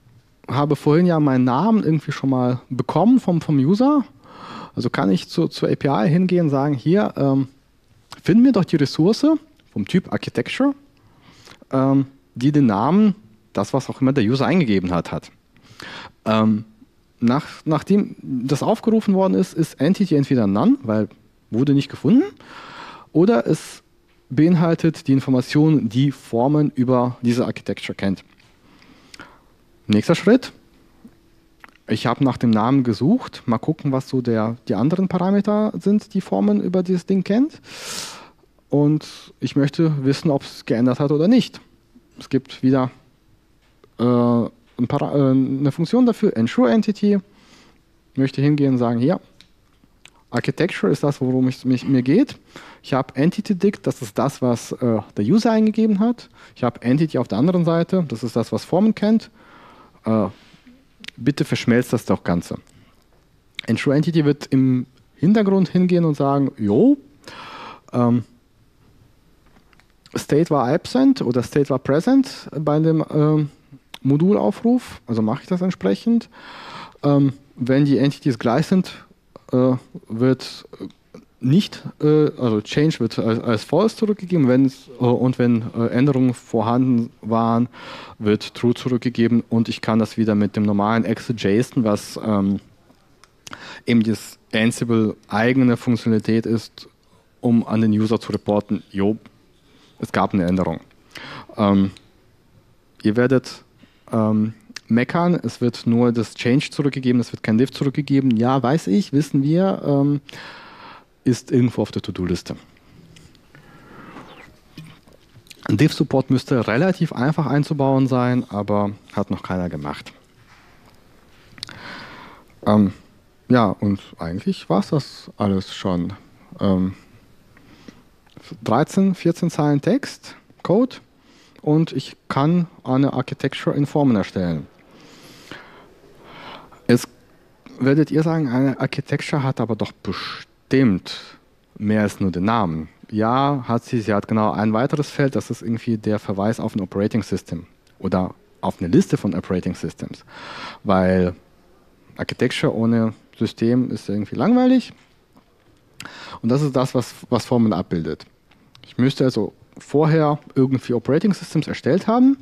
habe vorhin ja meinen Namen irgendwie schon mal bekommen vom, vom User. Also kann ich zu, zur A P I hingehen und sagen, hier, ähm, finden wir doch die Ressource vom Typ Architecture, ähm, die den Namen, das was auch immer der User eingegeben hat, hat. Ähm, nach, nachdem das aufgerufen worden ist, ist Entity entweder None, weil wurde nicht gefunden, oder es beinhaltet die Information, die Formen über diese Architecture kennt. Nächster Schritt. Ich habe nach dem Namen gesucht. Mal gucken, was so der, die anderen Parameter sind, die Formen über dieses Ding kennt. Und ich möchte wissen, ob es geändert hat oder nicht. Es gibt wieder äh, ein Para äh, eine Funktion dafür, Ensure Entity. Ich möchte hingehen und sagen, hier, Architecture ist das, worum es mir geht. Ich habe Entity-Dict, das ist das, was äh, der User eingegeben hat. Ich habe Entity auf der anderen Seite, das ist das, was Formen kennt. Äh, bitte verschmelzt das doch Ganze. Ensure Entity wird im Hintergrund hingehen und sagen, jo, ähm, State war absent oder State war present bei dem ähm, Modulaufruf, also mache ich das entsprechend. Ähm, wenn die Entities gleich sind, äh, wird nicht, äh, also Change wird als, als False zurückgegeben, wenn es, äh, und wenn äh, Änderungen vorhanden waren, wird True zurückgegeben und ich kann das wieder mit dem normalen Exit-JSON, was ähm, eben das Ansible eigene Funktionalität ist, um an den User zu reporten, jo, es gab eine Änderung. Ähm, ihr werdet ähm, meckern, es wird nur das Change zurückgegeben, es wird kein Diff zurückgegeben. Ja, weiß ich, wissen wir, ähm, ist irgendwo auf der To-Do-Liste. Ein Diff-Support müsste relativ einfach einzubauen sein, aber hat noch keiner gemacht. Ähm, ja, und eigentlich war es das alles schon. Ähm, dreizehn, vierzehn Zeilen Text, Code und ich kann eine Architecture in Formen erstellen. Jetzt werdet ihr sagen, eine Architecture hat aber doch bestimmt mehr als nur den Namen. Ja, hat sie, sie hat genau ein weiteres Feld, das ist irgendwie der Verweis auf ein Operating System oder auf eine Liste von Operating Systems, weil Architecture ohne System ist irgendwie langweilig und das ist das, was, was Formen abbildet. Ich müsste also vorher irgendwie Operating Systems erstellt haben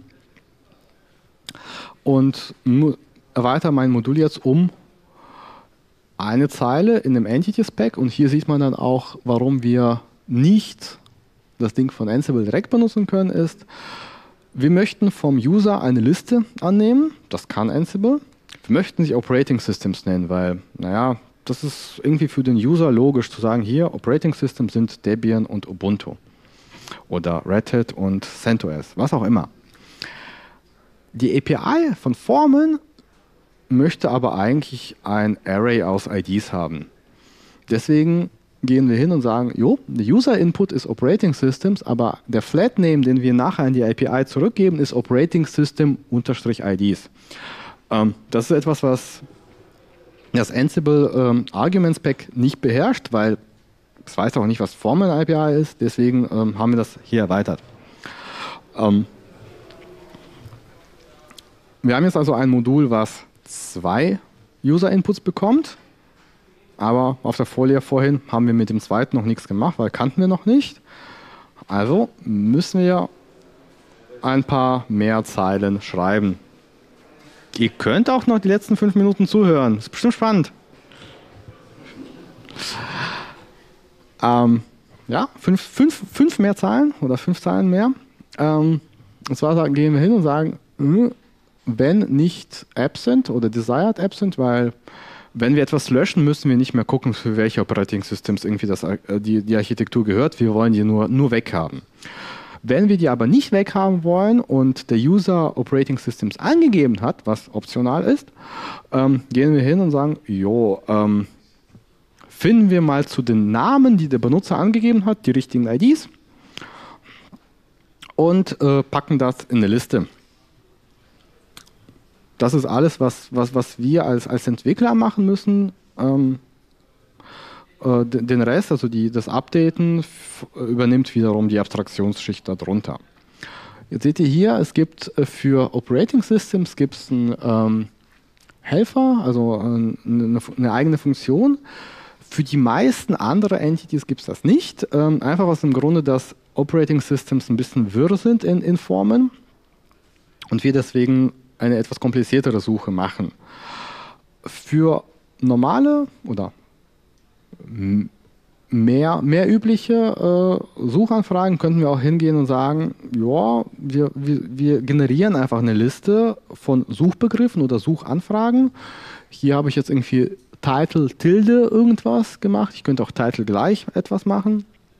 und erweitere mein Modul jetzt um eine Zeile in dem Entity-Spec und hier sieht man dann auch, warum wir nicht das Ding von Ansible direkt benutzen können, ist, wir möchten vom User eine Liste annehmen, das kann Ansible, wir möchten sie Operating Systems nennen, weil, naja, das ist irgendwie für den User logisch zu sagen, hier Operating Systems sind Debian und Ubuntu oder Red Hat und CentOS, was auch immer. Die A P I von Formen möchte aber eigentlich ein Array aus I Ds haben. Deswegen gehen wir hin und sagen, jo, der User Input ist Operating Systems, aber der Flat Name, den wir nachher in die A P I zurückgeben, ist Operating System I Ds. Ähm, das ist etwas, was das Ansible ähm, Argument Spec nicht beherrscht, weil es weiß auch nicht, was Formen A P I ist, deswegen ähm, haben wir das hier erweitert. Ähm, wir haben jetzt also ein Modul, was zwei User-Inputs bekommt, aber auf der Folie vorhin haben wir mit dem zweiten noch nichts gemacht, weil kannten wir noch nicht. Also müssen wir ein paar mehr Zeilen schreiben. Ihr könnt auch noch die letzten fünf Minuten zuhören, ist bestimmt spannend. Ähm, ja, fünf, fünf, fünf mehr Zeilen oder fünf Zeilen mehr. Ähm, und zwar sagen, gehen wir hin und sagen, mh, wenn nicht absent oder desired absent, weil wenn wir etwas löschen, müssen wir nicht mehr gucken, für welche Operating Systems irgendwie das, die, die Architektur gehört. Wir wollen die nur, nur weghaben. Wenn wir die aber nicht weghaben wollen und der User Operating Systems angegeben hat, was optional ist, ähm, gehen wir hin und sagen, jo, ähm, finden wir mal zu den Namen, die der Benutzer angegeben hat, die richtigen I Ds und äh, packen das in eine Liste. Das ist alles, was, was, was wir als, als Entwickler machen müssen. Ähm, äh, den Rest, also die, das Updaten, übernimmt wiederum die Abstraktionsschicht darunter. Jetzt seht ihr hier, es gibt für Operating Systems gibt's ein ähm, Helfer, also eine, eine eigene Funktion. Für die meisten anderen Entities gibt es das nicht. Ähm, einfach aus dem Grunde, dass Operating Systems ein bisschen wirr sind in, in Formen und wir deswegen eine etwas kompliziertere Suche machen. Für normale oder mehr, mehr übliche äh, Suchanfragen könnten wir auch hingehen und sagen, ja, wir, wir, wir generieren einfach eine Liste von Suchbegriffen oder Suchanfragen. Hier habe ich jetzt irgendwie Title tilde irgendwas gemacht. Ich könnte auch Title gleich etwas machen.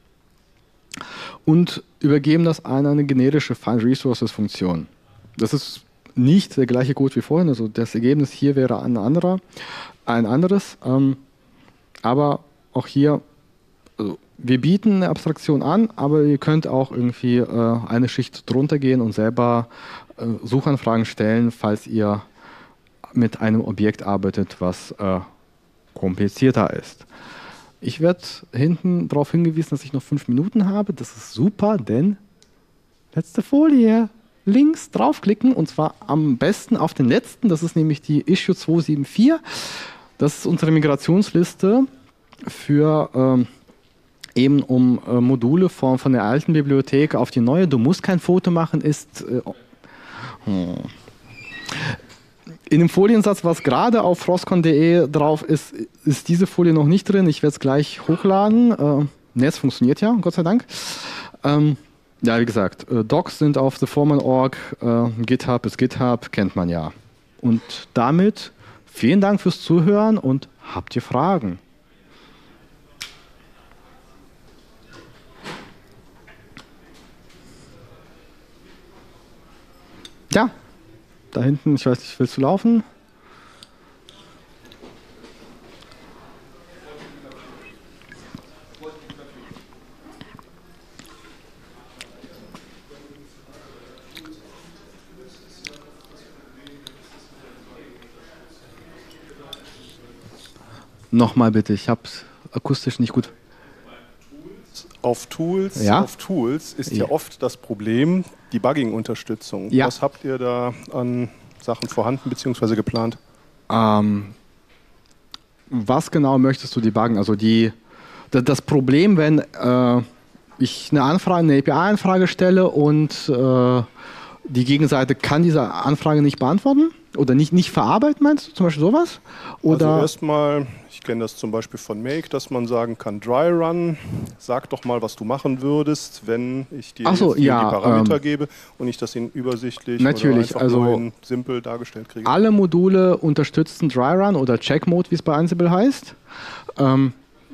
Und übergeben das an eine generische Find Resources Funktion. Das ist nicht der gleiche Code wie vorhin, also das Ergebnis hier wäre ein anderer, ein anderes. Ähm, aber auch hier, also wir bieten eine Abstraktion an, aber ihr könnt auch irgendwie äh, eine Schicht drunter gehen und selber äh, Suchanfragen stellen, falls ihr mit einem Objekt arbeitet, was äh, komplizierter ist. Ich werde hinten darauf hingewiesen, dass ich noch fünf Minuten habe. Das ist super, denn letzte Folie. Links draufklicken und zwar am besten auf den letzten. Das ist nämlich die Issue zweihundervierundsiebzig. Das ist unsere Migrationsliste für ähm, eben um äh, Module von, von der alten Bibliothek auf die neue. Du musst kein Foto machen, ist äh, hm. In dem Foliensatz, was gerade auf frostcon punkt de drauf ist, ist diese Folie noch nicht drin. Ich werde es gleich hochladen. Äh, Netz funktioniert ja, Gott sei Dank. Ähm, ja, wie gesagt, äh, Docs sind auf theforeman punkt org, äh, GitHub ist GitHub, kennt man ja. Und damit vielen Dank fürs Zuhören und habt ihr Fragen? Ja, da hinten, ich weiß nicht, willst du laufen? Nochmal bitte, ich habe es akustisch nicht gut. Auf Tools, ja? auf Tools ist ja, ja oft das Problem Debugging-Unterstützung. Ja. Was habt ihr da an Sachen vorhanden bzw. geplant? Ähm, was genau möchtest du debuggen? Also die, das Problem, wenn äh, ich eine Anfrage, eine A P I-Anfrage stelle und äh, die Gegenseite kann diese Anfrage nicht beantworten oder nicht, nicht verarbeiten, meinst du? Zum Beispiel sowas? Oder also erstmal, ich kenne das zum Beispiel von Make, dass man sagen kann, Dry Run, sag doch mal, was du machen würdest, wenn ich dir Ach so, jetzt ja, die Parameter ähm, gebe und ich das in übersichtlich natürlich, oder einfach also nur in simpel dargestellt kriege. Alle Module unterstützen Dry Run oder Check Mode, wie es bei Ansible heißt. Ähm,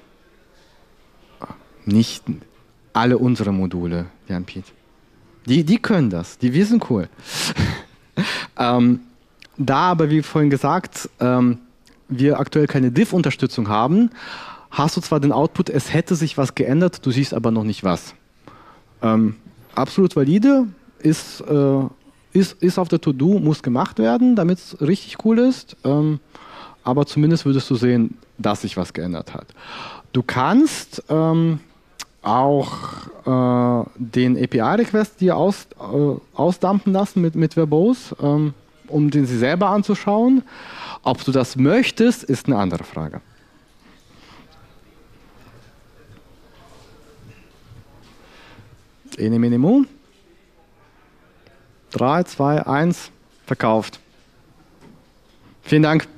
nicht alle unsere Module, Jan Piet. Die, die können das, die, wir sind cool. ähm, da aber, wie vorhin gesagt, ähm, wir aktuell keine Diff-Unterstützung haben, hast du zwar den Output, es hätte sich was geändert, du siehst aber noch nicht was. Ähm, absolut valide, ist, äh, ist, ist auf der To-Do, muss gemacht werden, damit es richtig cool ist, ähm, aber zumindest würdest du sehen, dass sich was geändert hat. Du kannst ähm, auch äh, den A P I-Request dir aus, äh, ausdumpen lassen mit, mit Verbose, ähm, um den sie selber anzuschauen. Ob du das möchtest, ist eine andere Frage. Ene, mene, mu. drei, zwei, eins, verkauft. Vielen Dank.